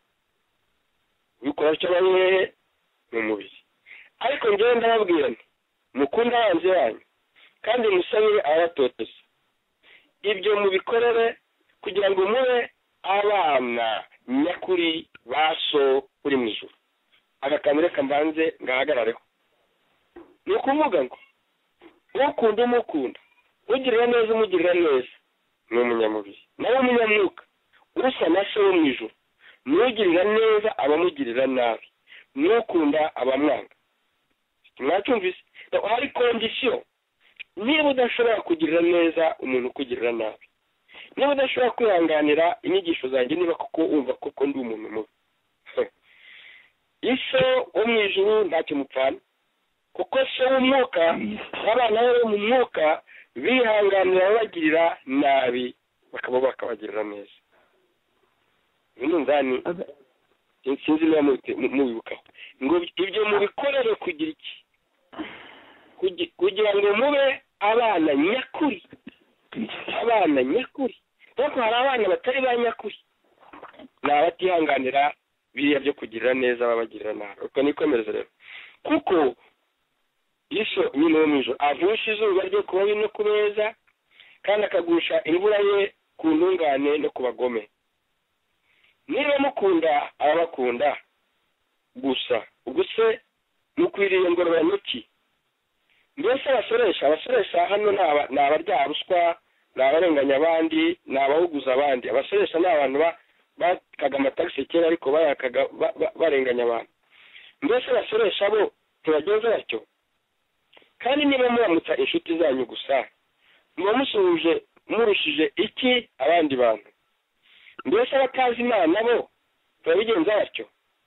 Bikora cyo bamwe mu mubiri. Ariko njyewe ndababwira nti mukunda abanzi banyu kandi musabire abatoteza. Ibyo mubikorere kugira ngo mube abana nyakuri baso uri mu ijuru. Agakamere kambanze ngahagarareho. Ni ukuvuga ngo ukunda umukunda, ugirira neza umugirira neza, ni umunyamubiri. Nawe umunyamwuka usa na se wo mu ijuru, n'ugirira neza abamugirira nabi, n'ukunda abamwanga. Mwacyumvise? Hari kondisiyo. Niba udashobora kugirira neza umuntu ukugirira nabi, niba udashobora kwihanganira inyigisho zanjye, niba koko wumva koko ndi umuntu mubi, iso wo mu ijuru ntacyo mupfana, kuko se w'umwuka abana be mu mwuka bihanganira abagirira nabi bakabagirira neza. Umunzani sinzi niba mubibukaho ngo ibyo mubikorere kugira iki, kugira ngo mube abana nyakuri. Abana nyakuri, kuko hari abana batari ba nyakuri, ni abatihanganira biriya byo kugirira neza babagirira nabi. Uko nikomereza rero, kuko Yesu nyine wo mu ijuru avusha izuba rye ku babi no ku beza, kandi akagusha imvura ye ku ntungane no ku bagome. Niba mukunda ababakunda gusa, ubwo se mukwiriye ngororano ki? Mbese abasoresha hano ni abarya ruswa, ni abarenganya abandi, ni abahuguza abandi. Abasoresha ni abantu bakaga amatagisi kera ariko bayakaga barenganya abantu. Mbese abasoresha bo tubagenza batyo? Kandi niba muramutsa inshuti zanyu gusa, muba murushije iki abandi bantu? Mbese abatazi Imana bo turabigenza batyo?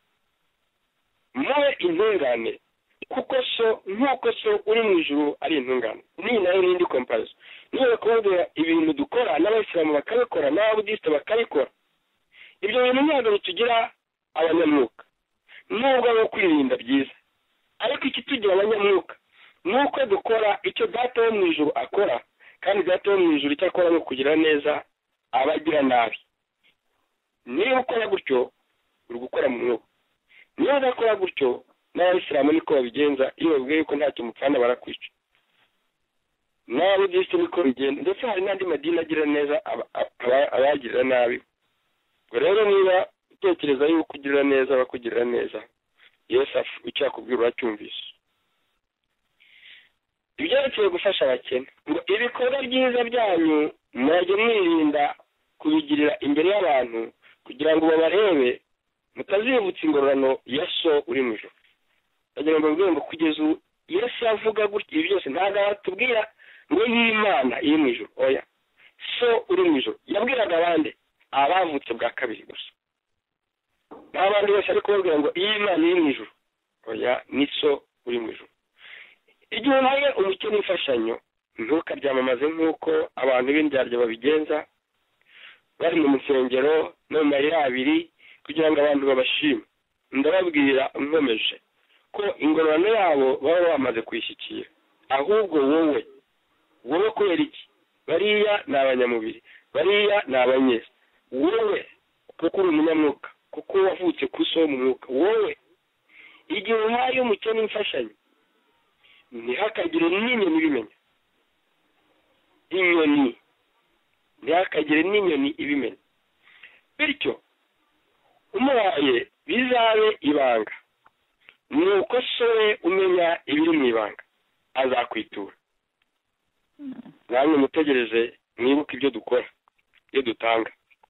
Mube intungane, kuko nk'uko so uri mu ijuru ari intungane. Ni nayo n'indi comparison. Niba kubabwira ibintu dukora n'abayisilamu bakabikora n'ababudisite bakabikora, ibyo bintu ntabwo bitugira abanyamwuka, nubwo abo kwirinda byiza. Ariko ikitugira abanyamwuka ni uko dukora icyo Data wo mu ijuru akora, kandi Data wo mu ijuru icyo akora ni ukugira neza abagira nabi. Niba ukora gutyo uri gukora mu mwuka. Niba udakora gutyo, n'abayisilamu niko babigenza, iyo babwiye yuko ntacyo mupfana barakwica. N'abudisite niko bigenda, ndetse hari n'andi madini agira neza abagirira nabi. Ubwo rero niba utekereza yuko ugirira neza bakugirira neza, Yesu icyo akubwira uracyumvise. Ibyerekeye gufasha abakene, ngo ibikorwa byiza byanyu mwajye mwirinda kubigirira imbere y'abantu, kugira ngo babarebe, mutazibutsa ingororano ya so uri mu ijuru. Bagira ngo babwire ngo kugeza ubu Yesu avuga gutya ibi byose ntabwo aratubwira ngo y'Imana iri mu ijuru. Oya, so uri mu ijuru yabwiraga abandi abavutse bwa kabiri gusa. N'abandi bose ariko babwira ngo y'Imana iri mu ijuru. Oya, ni so uri mu ijuru. Igihe uhaye umukene imfashanyo, ntukaryamamaze nk'uko abantu b'indyarya babigenza, bari mu musengero no mu mayira abiri, kugira ngo abantu babashime. Ndababwira nkomeje ko ingororano yabo baba bamaze kwishyikira. Ahubwo wowe kubera iki? Bariya ni abanyamubiri, bariya ni abanyesi. Wowe kuko uri umunyamwuka, kuko wavutse ku so mu mwuka. Wowe igihe uhaye umukene imfashanyo, ntihakagire n'inyoni ibimenya. Ntihakagire n'inyoni ibimenya. Bityo umuhaye bizabe ibanga, ni uko so we umenya ibiri mu ibanga azakwitura. Namwe mutegereze mwibuke ibyo dukora, ibyo dutanga.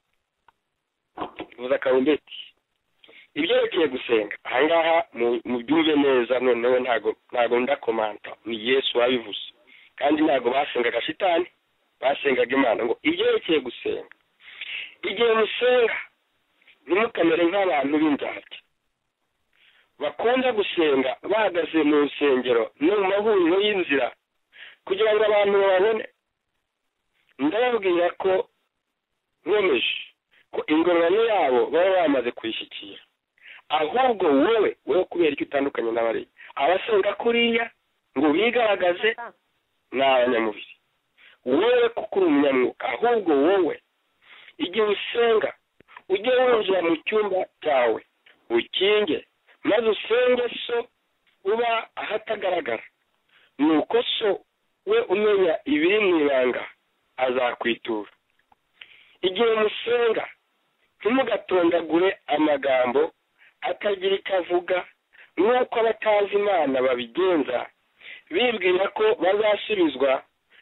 Vuza karumbeti. Ibyerekeye gusenga, ahangaha mu byumve neza, noneho ntago ndakomanta, ni Yesu wabivuze. Kandi ntago basengaga shitani, basengaga Imana. Ngo ibyerekeye gusenga, igihe musenga ntimukamere nk'abantu b'indyarya bakunda gusenga bahagaze mu nsengero no mu mahuriro y'inzira, kugira ngo abantu babone. Ndababwira ko nkomeje ko ingororano yabo baba bamaze kwishyikira. Ahubwo wowe kubera icyo utandukanye n'abariya, abasenga kuriya ngo bigaragaze ni abanyamubiri. Wowe kuko uri umunyamwuka, ahubwo wowe igihe usenga ujye winjira mu cyumba cyawe ukinge, maze usenge so uba ahatagaragara. Nuko so we umenya ibiri mu ibanga azakwitura. Igihe musenga ntimugatondagure amagambo atagira icyo avuga, nk'uko abatazi Imana babigenza, bibwira ko bazasubizwa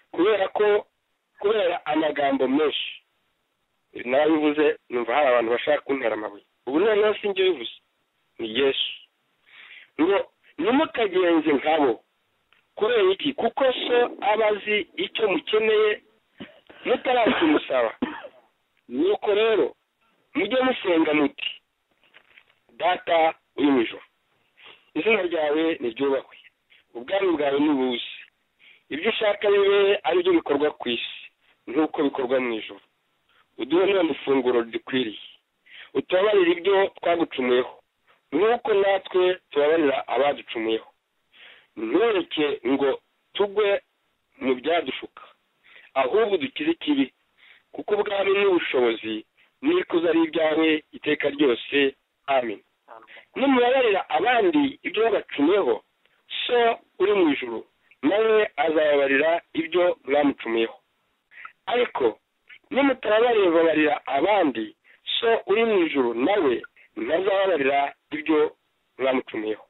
kubera amagambo menshi. Nabivuze numva hari abantu bashaka kuntera amabuye. Ubu noneho sinjye bivuze, ni Yesu. Ngo ntimukagenze nkabo. Kubera iki? Kuko so aba azi icyo mukeneye mutarakimusaba. Nuko rero mujye musenga muti: Data uri mu ijuru, izina ryawe niryubahwe, ubwami bwawe nibuze, ibyo ushaka bibe ari byo bikorwa ku isi nk'uko bikorwa mu ijuru. Uduhe none ifunguro ridukwiriye, utubabarire ibyo twagucumuyeho nk'uko natwe tubabarira abaducumuyeho, ntureke ngo tugwe mu byadushuka, ahubwo dukize ikibi, kuko ubwami n'ubushobozi n'ikuzo ari ibyawe iteka ryose. Amen. Nimubabarira abandi ibyo babacumuyeho, so uri mu ijuru nawe azababarira ibyo mwamucumuyeho. Ariko nimutababarira abandi, so uri mu ijuru nawe ntazababarira ibyo mwamucumuyeho.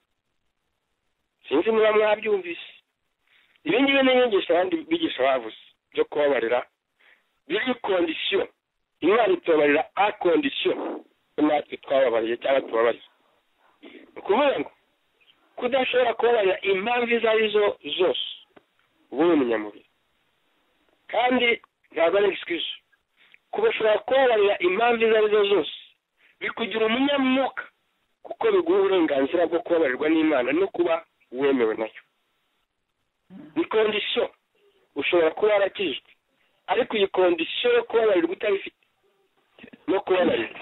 Sinzi niba mwabyumvise. Ibi ngibi ni inyigisho abandi bigisha bavuze byo kubabarira biri kondisiyo. Imana itubabarira a kondisiyo natwe twababariye cyangwa tubabarira. Ni ukuvuga ngo kudashobora kubabarira impamvu izo ari zo zose uba uri umunyamubiri, kandi ntabwo ari excuse. Kubashobora kubabarira impamvu izo ari zo zose bikugira umunyamwuka, kuko biguha uburenganzira bwo kubabarirwa n'Imana no kuba wemewe nayo. Ni kondisiyo. Ushobora kuba warakijwe, ariko iyi kondisiyo yo kubabarirwa utabifite no kubabarirwa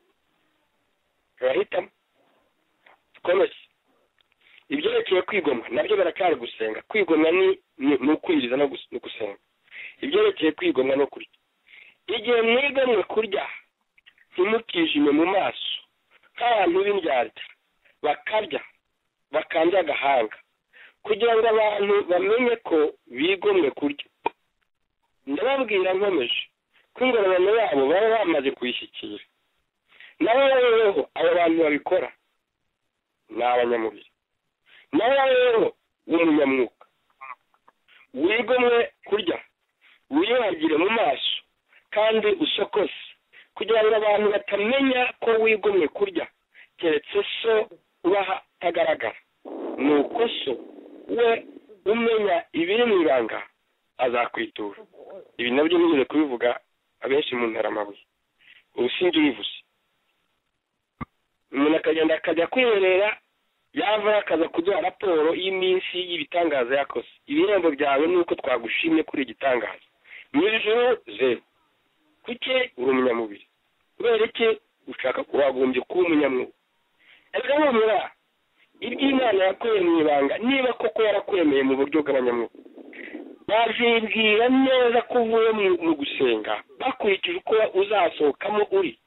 urahitamo. Dukomeze. Ibyerekeye kwigomwa nabyo baracyari gusenga. Kwigomwa ni ukwiriza no gusenga. Ibyerekeye kwigomwa no kurya, igihe mwigomwe kurya ntimukijime mu maso nk'abantu b'indyarya bakarya bakandya agahanga, kugira ngo abantu bamenye ko bigomwe kurya. Ndababwira nkomeje ko ingororano yabo baba bamaze kuyishyikira. Naho rero abo bantu babikora ni abanyamubiri. Naho rero w'umunyamwuka wigomwe kurya, wiyuhagire mu maso kandi usokose, kugira ngo abantu batamenya ko wigomwe kurya, keretse so ubaha atagaragara. Nuko so we umenya ibiri mu ibanga azakwitura. Ibi nabyo nigeze kubivuga abenshi mu ntaramabuye. Ubu sinjye ubivuze. Umuntu akagenda akajya kwiherera, yava akaza kuduha raporo y'iminsi y'ibitangaza yakoze. Ibihembo byawe ni uko twagushimye kuri igitangaza. Mu ijoro 0. Kuki uri umunyamubiri? Kubera iki ushaka kubagombye kuba umunyamwuka? Ariko mura iby'Imana yakuye mu ibanga, niba koko yarakwemeye mu buryo bw'abanyamwuka, bazibwira neza ko uvuye mu gusenga bakurikije uko uzasohokamo uri.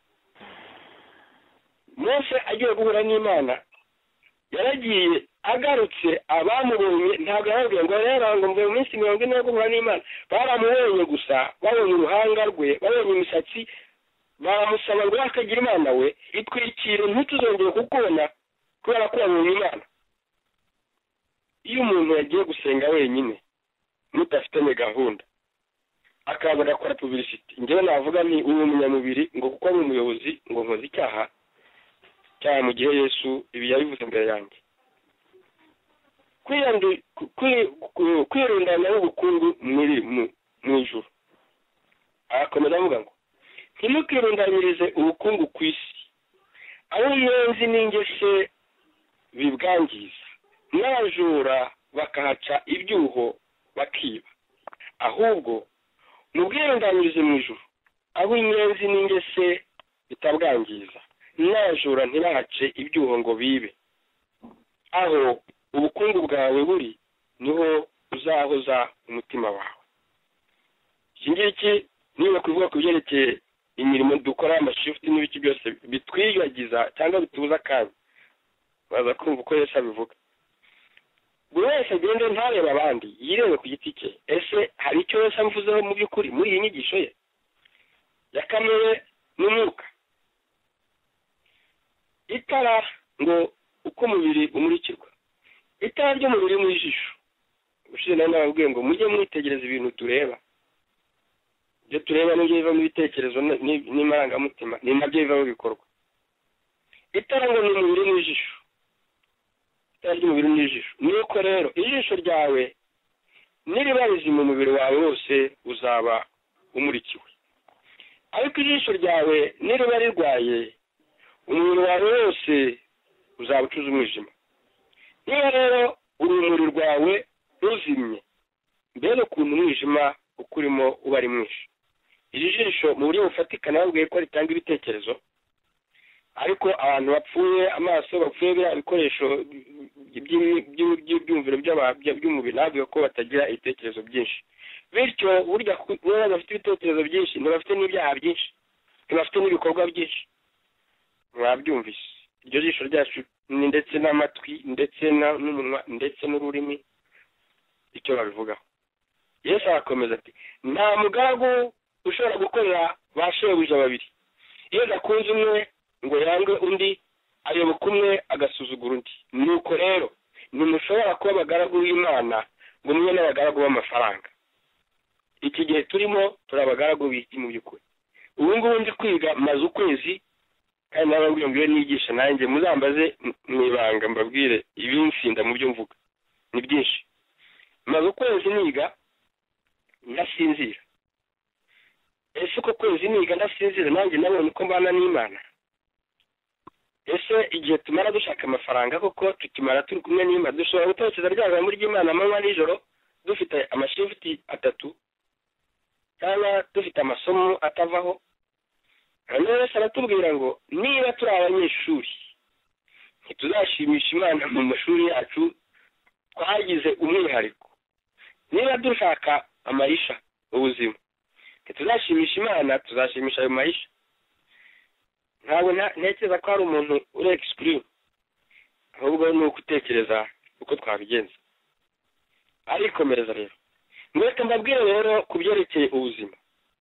Mose agiye guhura n'Imana yaragiye agarutse, abamubonye ntabwo yarabwiye ngo rero mvuye mu minsi 40 yo guhura n'Imana. Baramubonye gusa, babonye uruhanga rwe, babonye imisatsi, baramusaba ngo akagira Imana we itwikire ntituzongere kukubona kubera ko wabonye Imana. Iyo umuntu yagiye gusenga wenyine mutafitanye gahunda akaza agakora publicity, njyewe navuga ni uwo munyamubiri ngo kuko ari umuyobozi ngo nkoze icyaha cyane mu gihe Yesu ibi yabivuze imbere yanjye. Kwirundanya n'ubukungu muri mu ijuru. Arakomeza avuga ngo ntimukirundanyirize ubukungu ku isi, aho inyenzi n'ingese bibwangiza, n'abajura bakahaca ibyuho bakiba, ahubwo mubwirundanyirize mu ijuru, aho inyenzi n'ingese bitabwangiza, n'abajura ntibahace ibyuho ngo bibe. Aho ubukungu bwawe buri niho uzahoza umutima wawe. Iki ngiki niba kuvuga ku byerekeye imirimo dukora, amashifuti n'ibiki byose bitwiyagiza cyangwa bitubuza akanya, baza kumva uko Yesu abivuga. Buri wese agende ntarebe abandi, yirebe ku giti cye. Ese hari icyo Yesu amvuzeho mu by'ukuri muri iyi nyigisho ye ya kamere n'umwuka? Itara ngo uko umubiri umurikirwa, itara ry'umubiri mu ijisho. Ushize nababwiye ngo mujye mwitegereza ibintu tureba. Ibyo tureba n'ibyo biva mu bitekerezo n'amarangamutima ni nabyo biva mu bikorwa. Itara ngo ni umubiri n'ijisho. Itara ry'umubiri n'ijisho. Nuko rero ijisho ryawe niriba rizima umubiri wawe wose uzaba umurikiwe. Ariko ijisho ryawe niriba rirwaye umubiri wawe wose uzaba ucuza umwijima. Niba rero urumuri rwawe ruzimye, mbere ukuntu umwijima ukurimo uba ari mwinshi. Iri jisho mu buryo bufatika nababwiye ko ritanga ibitekerezo. ariko abantu bapfuye amaso bapfuye biriya bikoresho by'ibyumviro by'umubiri ntabwo ko batagira ibitekerezo byinshi, bityo burya niba bafite ibitekerezo byinshi ntibafite n'ibyaha byinshi, ntibafite n'ibikorwa byinshi. mwabyumvise iryo jisho ryacu ndetse n'amatwi ndetse n'umunwa ndetse n'ururimi icyo babivugaho. Yesu arakomeza ati nta mugaragu ushobora gukorera ba shebuja babiri, iyo gakunze umwe ngo yange undi ayoboka umwe agasuzugura undi. Nuko rero ntimushobora kuba abagaragu b'Imana ngo mwe n'abagaragu b'amafaranga. Iki gihe turimo turi abagaragu b'iki mu by'ukuri. Ubu ngubu ndi kwiga maze ukwezi kandi nababwiye ngo iyo nigisha nanjye muzambaze mu ibanga mbabwire ibinsinda mu byo mvuga ni byinshi. Maze ukwezi niga ndasinzira. Ese uko kwezi niga ndasinzira nanjye nabonye uko mbana n'Imana? Ese igihe tumara dushaka amafaranga koko tukimara turi kumwe n'Imana dushobora gutekereza ry'ijambo ry'Imana amanywa n'ijoro dufite amashifti 3 cyangwa dufite amasomo atavaho? Hanyuma Yesu aratubwira ngo niba turi abanyeshuri ntituzashimisha Imana mu mashuri yacu twagize umwihariko. Niba dushaka amayisha ubuzima ntituzashimisha Imana tuzashimisha ayo mayisha. Ntabwo ntekereza ko hari umuntu uri exprime, ahubwo ni ukutekereza uko twabigenza. Arikomereza rero mwese mbabwire rero ku byerekeye ubuzima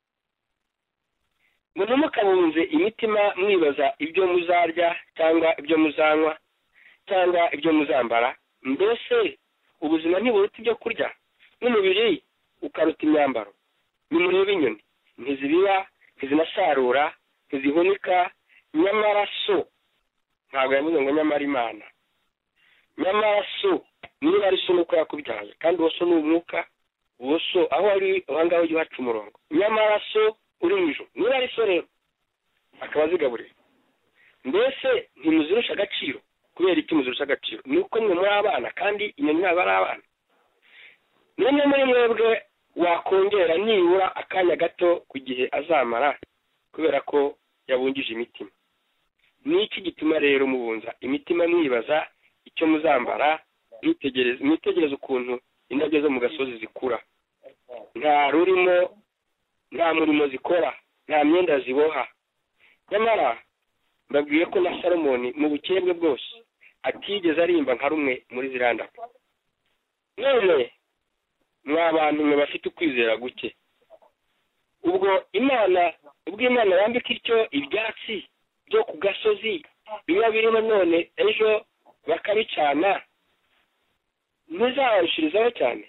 ngo ntimukabunze imitima mwibaza ibyo muzarya cyangwa ibyo muzanywa cyangwa ibyo muzambara. Mbese ubuzima ntiburuta ibyo kurya n'umubiri ukaruta imyambaro? Nimurebe inyoni, ntizibiba, ntizinasarura, ntizihunika, nyamara so, ntabwo yavuze ngo nyamara Imana, nyamara so niba ari so nuko yakubyaye kandi uwo so ni umwuka, uwo so aho ari ahangaho ujya uhaca umurongo. Nyamara so uri mu ijuru niba ari so rero akaba azigaburira. Mbese ntimuzirusha agaciro? Kubera iki muzirusha agaciro? Ni uko mwe muri abana kandi inyoni ntabwo ari abana. Nimwe muri mwebwe wakongera nibura akanya gato ku gihe azamara kubera ko yabungije imitima. Ni iki gituma rero mubunza imitima mwibaza icyo muzambara? Mwitegereze ukuntu indabyo zo mu gasozi zikura, nta rurimo, nta murimo zikora, nta myenda ziboha. Nyamara mbabwiye ko na Salomoni mu bukeye bwe bwose atigeze arimba nka rumwe muri ziriya ndabyo. None mwa bantu mwe bafite ukwizera guke, ubwo Imana yambika ityo ibyatsi byo ku gasozi biba birimo none ejo bakabicana, ntizabishirizaho cyane?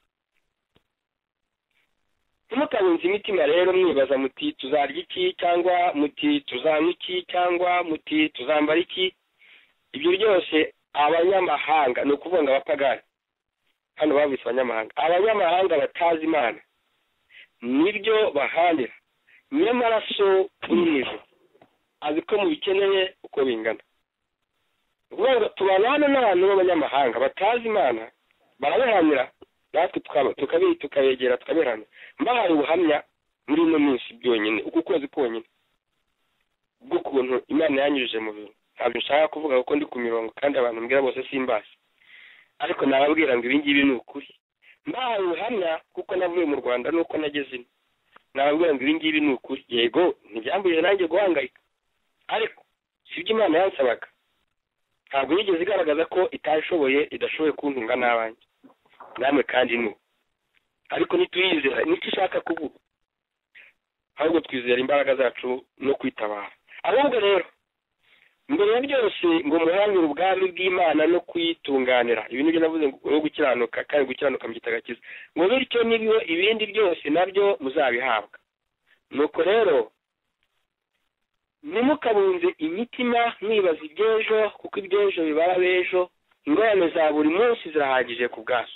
Ntimukabunze imitima rero mwibaza muti tuzarya iki, cyangwa muti tuzanywa iki, cyangwa muti tuzambara iki. Ibyo byose abanyamahanga, ni ukuvuga ngo abapagani, hano babise abanyamahanga batazi Imana nibyo bahanira. Nyamara so uri mu ijuru azi ko mubikeneye uko bingana. Ukuvuga ngo tubana hano n'abantu b'abanyamahanga batazi Imana, barabihanira natwe tukabegera tukabihanira. Mbahaye ubuhamya muri ino minsi byonyine, uku kwezi konyine, bw'ukuntu Imana yanyujije mu bintu. Ntabwo nshaka kuvuga kuko ndi ku mirongo kandi abantu mbwira bose simbazi, ariko nababwira ngo ibi ngibi ni ukuri. Mbahaye ubuhamya kuko navuye mu Rwanda nuko nageze ino. Nababwira ngo ibi ngibi ni ukuri. Yego ntibyambujije nanjye guhangayika, ariko sibyo Imana yansabaga. Ntabwo yigeze igaragaza ko idashoboye kuntunga n'abanjye, namwe kandi ni. Ariko nituyizera nicyo ishaka kuvuga, ahubwo twizera imbaraga zacu no kwitabara. Ahubwo rero mbere ya byose ngo muharanire ubwami bw'Imana no kuyitunganira. Ibi nibyo navuze ngo gukiranuka, kandi gukiranuka mbyita agakiza. Ngo bityo n'ibyo ibindi byose nabyo muzabihabwa. Nuko rero ntimukabunze imitima mwibaza iby'ejo, kuko iby'ejo bibara b'ejo. Ingorane za buri munsi zirahagije ku bwazo.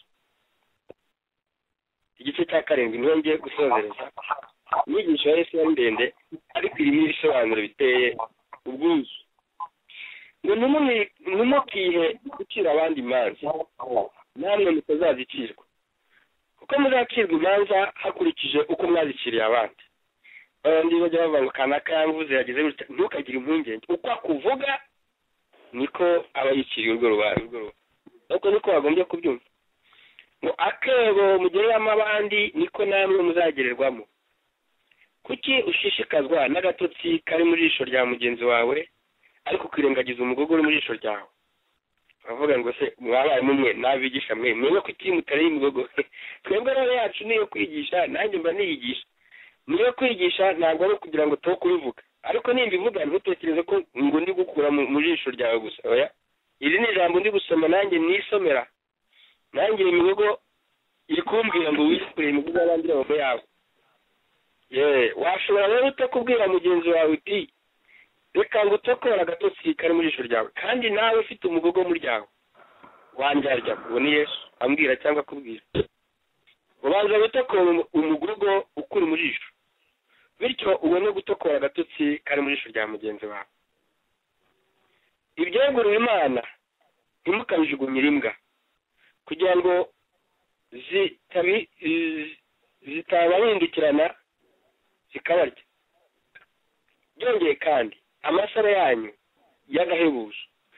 Igice cya 7 niho ngiye gusozereza. Inyigisho ya Yesu ndende, ariko irimo ibisobanuro biteye ubwuzu. Ngo ntimukihe gucira abandi imanza, namwe mutazazicirwa, kuko muzacirwa imanza hakurikije uko mwaziciriye abandi. abandi bajya bavuga ngo kanaka yamvuze yagize gutya, ntukagire impungenge, uko akuvuga niko aba yiciriye urwo rubanza, ariko niko wagombye kubyumva ngo akebo mugereramo abandi niko namwe muzagererwamo. Kuki ushishikazwa n'agatotsi kari muri jisho rya mugenzi wawe ariko ukirengagiza umugogo uri muri jisho ryawe? bavuga ngo se mwabaye mumwe nabigisha mwe ko iki mutari imigogo. Twebwe rero yacu niyo kwigisha, nanjye mba niyigisha. Niyo kwigisha ntabwo ari kugira ngo to kubivuga, ariko nimbivuga ntutekereze ko ngo ndi gukura mu jisho ryawe gusa. Oya, iri ni ijambo ndi gusoma nanjye nisomera, nanjye imigogo iri kumbwira ngo wisukure imigogo y'abandi babo yawe. Washobora rero utakubwira mugenzi wawe uti reka ngo utokora agatotsi kari muri jisho ryawe, kandi nawe ufite umugogo mu ryawe wandyarya. Uwo ni Yesu ambwira cyangwa akubwira. Ubanza gutokora umugogo ukuri muri jisho, bityo ubone gutokora agatotsi kari muri jisho rya mugenzi wawe. Ibyegurira Imana ntimukabijugunyire imbwa, kugira ngo zitabahindukirana zikabarya. Byongeye kandi amasaro yanyu y'agahebuzo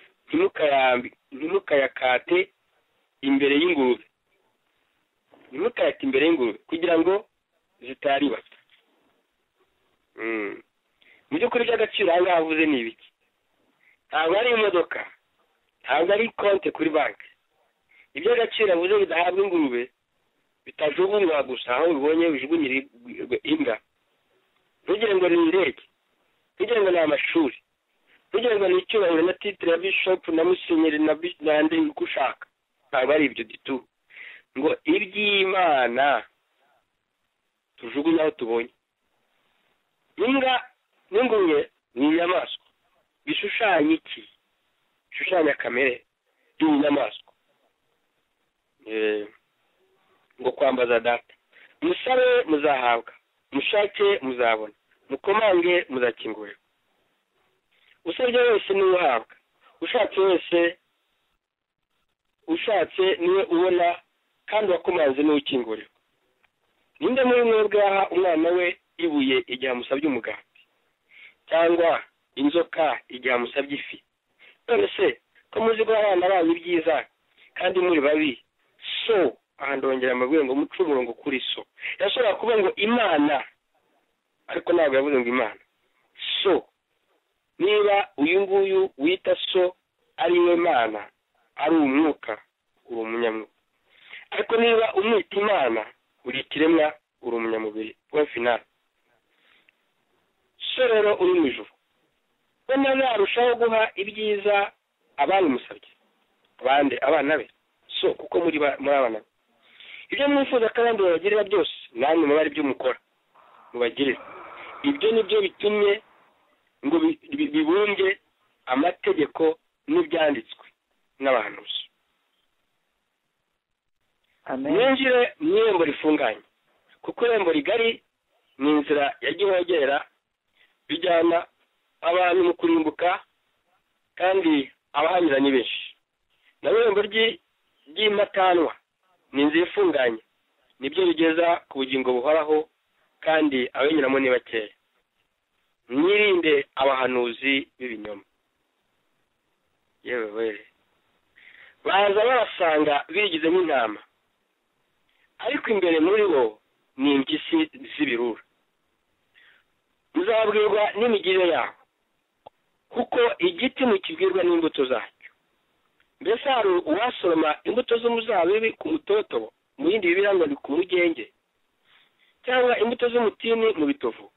ntimukayakate imbere y'ingurube, kugira ngo zitaribata. Mu by'ukuri by'agaciro aha ngaha havuze ni ibiki? Ntabwo ari imodoka, ntabwo ari konti kuri banki. Iby'agaciro avuze bidahabwa ingurube, bitajugunywa gusa aho bibonye bijugunyira imbwa. Ntugire ngo ni indege, ntugire ngo ni amashuri, ntugire ngo ni icyubahiro na titire ya bishop na musenyeri n'andi uko ushaka. Ntabwo ari ibyo ditu, ngo iby'Imana tujugunye aho tubonye. Imbwa n'ingurube ni inyamaswa bishushanya iki? Bishushanya kamere y'inyamaswa. Ngo kwambaza data, musabe muzahabwa, mushake muzabona, mukomange muzakingurira. Usabye wese niwe uhabwa, ushatse niwe ubona, kandi wakomanze niwe ukingurira. Ninde muri mwebwe aha umwana we ibuye igihe amusabye umugati, cyangwa inzoka igihe amusabye ifi? None se ko muzi ko abana banyu ibyiza kandi muri babi? So aha ndongera amabwire ngo muce umurongo kuri so. Yashobora kuba ngo Imana, ariko ntabwo yavuze ngo Imana. So niba uyu nguyu wita so ari we Mana, ari umwuka, uri umunyamwuka. Ariko niba umwita Imana, uri ikiremwa, uri umunyamubiri. Point final. So rero uri mu ijuru, ubona narushaho guha ibyiza ababimusabye, abana be. So kuko muri abana be, ibyo mwifuza ko abandi babagirira byose, namwe muba ari byo mukora mubagirira. Ibyo nibyo bitumye ngo bibumbye amategeko n'ibyanditswe n'abahanuzi. Mwinjire mu irembo rifunganye, kuko irembo rigari ni inzira ya gihogera bijyana abantu mu kurimbuka, kandi abahanyura ni benshi. Na irembo ry'imatanwa ni inzira ifunganye, nibyo bigeza ku bugingo buhoraho, kandi abenyuramo ni bakeya. Mwirinde abahanuzi b'ibinyoma. Yewe baza babasanga bigize nk'intama, ariko imbere muri bo ni impyisi z'ibirura. Muzabwirwa n'imigirire yabo, kuko igiti mukibwirwa n'imbuto zacyo. Mbese hari uwasoroma imbuto z'umuzabibi ku mutoto, mu yindi Bibiliya ngo ni ku mugenge, cyangwa imbuto z'umutini mu bitovu?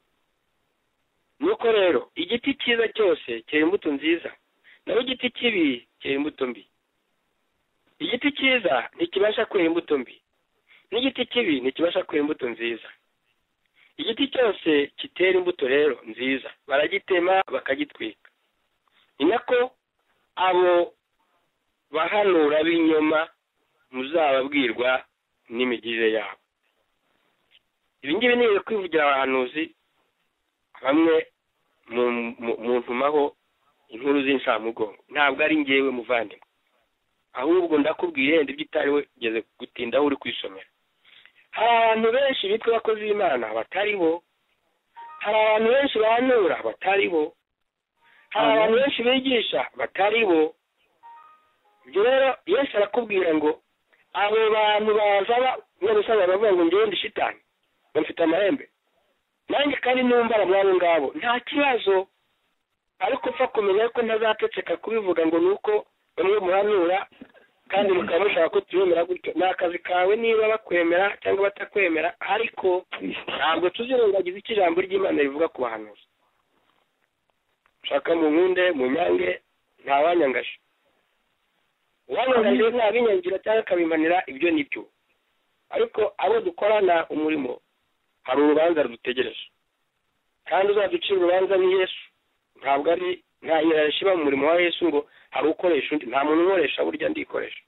Nuko rero igiti cyiza cyose cyera imbuto nziza, naho igiti kibi cyera imbuto mbi. Igiti cyiza ntikibasha kwera imbuto mbi, n'igiti kibi ntikibasha kwera imbuto nziza. Igiti cyose kitera imbuto rero nziza baragitema bakagitwika. Ni nako abo bahanura b'inyoma muzababwirwa n'imigirire yabo. Ibi ngibi ni kwivugira abahanuzi bamwe mu ntumaho inkuru z'incamugongo. Ntabwo ari ngewe muvandimwe, ahubwo ndakubwiye yenda ibyo utari wigeze gutindaho uri kwisomera. Hari abantu benshi bitwa abakozi b'Imana batari bo, hari abantu benshi bahanura batari bo, hari abantu benshi bigisha batari bo. Ibyo rero Yesu arakubwira ngo abo bantu bazaba n'abasaza bavuga ngo ngewe ndi shitani, mfite amahembe, nanjye kandi numva mwabo ngabo nta kibazo, ariko upfa kumenya ko ntazateceka kubivuga ngo nuko bamwe muhanura kandi mukaba mushaka ko tubemera gutyo. Ni akazi kawe niba bakwemera cyangwa batakwemera, ariko ntabwo tuzirengagiza icyo ijambo ry'Imana rivuga ku bahanuzi. Shaka mu nkunde mu nyange ntawanyangaje, uwanyangaje ntabinyangira cyangwa akabimanira, ibyo nibyo. Ariko abo dukorana umurimo hari urubanza rudutegereje, kandi uzaducira urubanza ni Yesu. Ntabwo ari nta nyirarisha iba mu murimo wa Yesu ngo hari ukoresha undi. Nta muntu ukoresha, burya ndikoresha.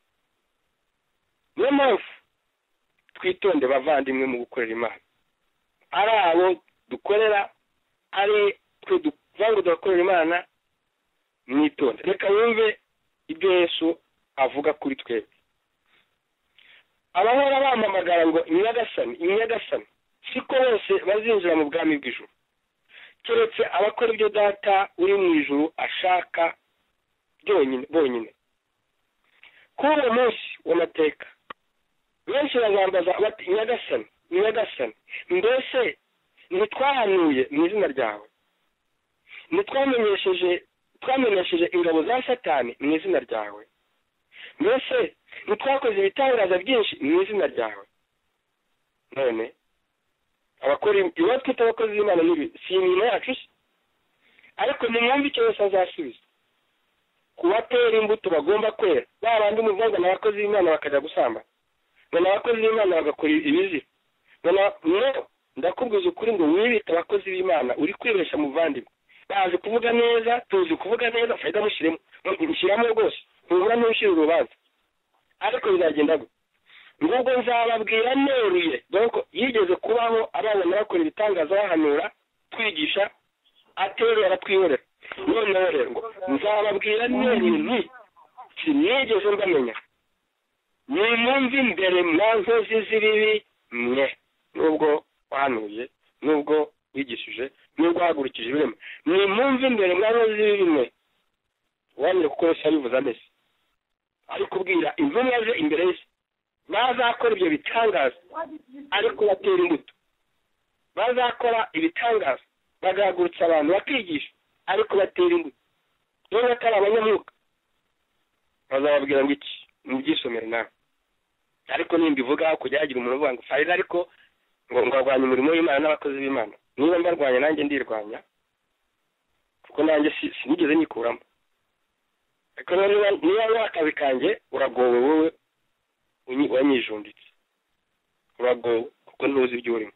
Niyo mpamvu twitonde bavandimwe mu gukorera Imana. Ari abo dukorera, ari twe duvango dukorera Imana, mwitonde. Reka wumve ibyo Yesu avuga kuri twebwe. Abahora bamamagara ngo inyagasani inyagasani, siko bose bazinjira mu bwami bw'ijuru, keretse abakora ibyo Data uri mu ijuru ashaka bonyine. Kuri uwo munsi w'amateka benshi bazambaza bati inyagasani inyagasani, mbese ntitwahanuye mu izina ryawe, ntitwamenyesheje ingabo za Satani mu izina ryawe, mbese ntitwakoze ibitangaza byinshi mu izina ryawe? None abakora ibyo twita abakozi b'Imana n'ibi si imirimo yacu se? Ariko nimwumve icyo Yesu azasubiza. Kubatera imbuto bagomba kwera, babandi muvuga n'abakozi b'Imana bakajya gusamba, n'abakozi b'Imana bagakora ibizira. No, ndakubwiza ukuri ngo wibita abakozi b'Imana uri kwibesha muvandimwe. Bazi kuvuga neza, tuzi kuvuga neza, fayda mushyiramo rwose, ntubura n'ushyira urubanza. Ariko bizagenda gute? Ngubwo nzababwira neruye. Donc yigeze kubaho abana bakora ibitangaza bahanura, twigisha, aterera aratwihorera. None rero ngo nzababwira neruye nti sinigeze mbamenya. Nimwumve imbere mwa nkozi z'ibibi mwe, nubwo wahanuye, nubwo wigishije, nubwo wahagurukije ibirema. Nimwumve imbere mwa nkozi z'ibibi mwe. Wamenya kuko Yesu yabivuze ameze. Ari kubwira intumwa ze imbere ye bazakora ibyo bitangaza, ariko batera imbuto. Bazakora ibitangaza, bagahagurutsa abantu bakigisha, ariko batera imbuto. Niba atari abanyamwuka bazababwira ngo iki? Mubyisomere nawe. Ariko nimbivuga kujya hagira umuntu uvuga ngo farida, ariko ngo arwanya umurimo w'Imana n'abakozi b'Imana. Niba mbarwanya nanjye ndirwanya, kuko nanjye sinigeze nyikuramo. Ariko niba akazi kanjye uragowe wowe wanyijunditse, uragowe kuko ntuzi ibyo urimo.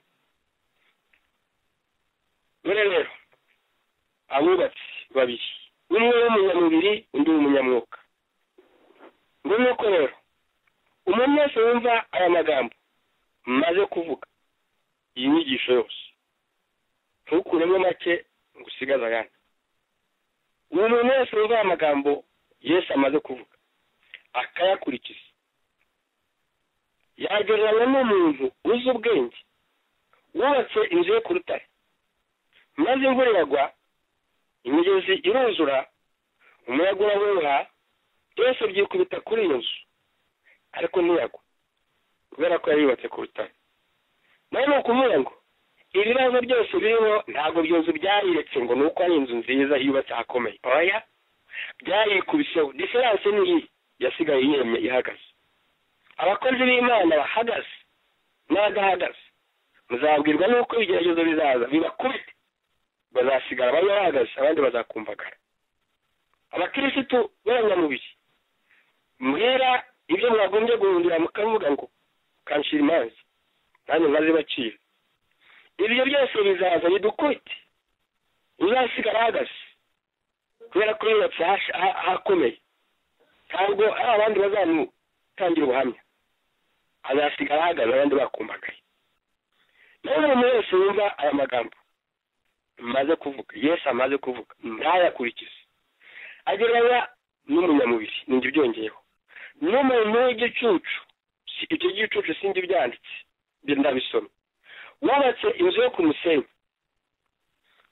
None rero abubatsi babiri, umwe w'umunyamubiri undi w'umunyamwuka. Ngo nuko rero umuntu wese wumva aya magambo maze kuvuga, iyi nyigisho yose ntukuremo make ngo usigaze ayandi. Uwo muntu wese wumva aya magambo Yesu amaze kuvuga akayakurikiza, yagereranywa n'umuntu uzi ubwenge wubatse inzu ye ku rutare, maze imvura iragwa, imigezi iruzura, umuyaga urahuha, byose byikubita kuri iyo nzu, ariko ntiyagwa kubera ko yari yubatse ku rutare. Nawe ni ukuvuga ngo ibibazo byose biriho ntabwo ibyo nzu byariretse ngo ni uko ari inzu nziza yubatse ahakomeye. Oya, byarikubiseho. Diferanse ni iyi, yasigaye yemye ihagaze. Abakozi b'Imana bahagaze n'abadahagaze muzabwirwa n'uko ibigeragezo bizaza bibakubite, bazasigara bamwe bahagaze abandi bazakumbagara. Abakirisitu b'abanyamubiri mbwira ibyo mwagombye guhundura mukavuga ngo kanshira imanza nanjye nkazibacira. Ibyo byose bizaza bidukubite, uzasigara ahagaze kubera ko yubatse hakomeye. Ntabwo ari abandi bazamutangira ubuhamya, azasigara ahagaze abandi bakumbagaye. Nawe umuntu wese wumva aya magambo maze kuvuga, Yesu amaze kuvuga, ntayakurikize, agereranya n'umunyamubiri. Ninjye byongeyeho n'umuntu w'igicucu. Icyo gicucu sinjye byanditse, ndabisoma. Wubatse inzu yo ku musenyi,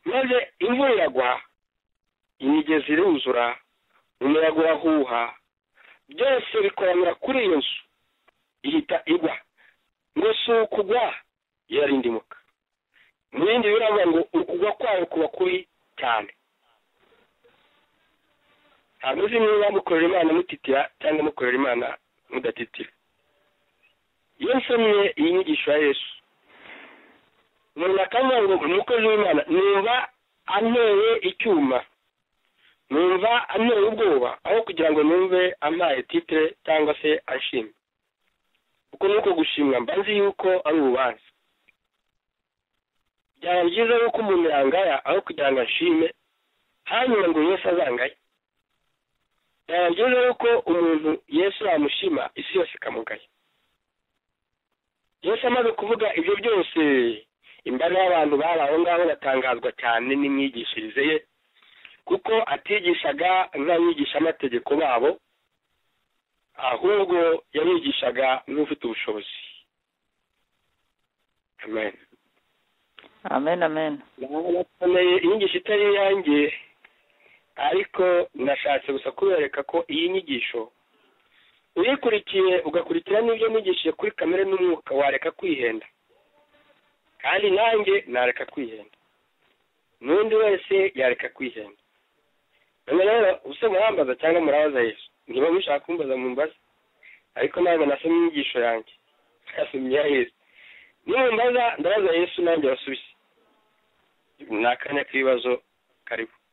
maze imvura iragwa, imigezi iruzura, umuyaga urahuha, byose bikoranira kuri iyo nzu ihita igwa. Ngo si ukugwa yarindimuka. Mu bindi biravuga ngo ukugwa kwayo kuba kuri cyane. Ntabwo uzi niba mukorera Imana mutitira cyangwa mukorera Imana mudatitira. Iyo nsomye iyi nyigisho ya Yesu, umuntu akavuga ngo umukozi w'Imana numva anteye icyuma, numva anteye ubwoba, aho kugira ngo numve ampaye titre cyangwa se ashimwe. Uko nuko gushimwa mbanzi yuko ari urubanza. Byaba byiza yuko umuntu yangaya aho kugira ngo ashime, hanyuma ngo Yesu azangaye. Byaba byiza yuko umuntu Yesu amushima, isi yose ikamugaya. Yesu amaze kuvuga ibyo byose, imbaga y'abantu bari aho ngaho batangazwa cyane n'imyigishirize ye, kuko atigishaga nk'abigisha amategeko babo, ahubwo yabigishaga nk'ufite ubushobozi. Amen. Amen, amen. Nabakeneye inyigisho itari yanjye, ariko nashatse gusa kubereka ko iyi nyigisho uyikurikiye ugakurikira n'ibyo nigishije kuri kamere n'umwuka wareka kwihenda. Kandi nanjye nareka kwihenda. N'undi wese yareka kwihenda. Rero use murambaza cyangwa murabaza Yesu. Niba mushaka kumbaza mumbaza. Ariko ntabwo nasomye inyigisho yanjye. Nasomye ya Yesu. Niba mbaza ndabaza Yesu nanjye basubize. Nakanya k'ibibazo karibu.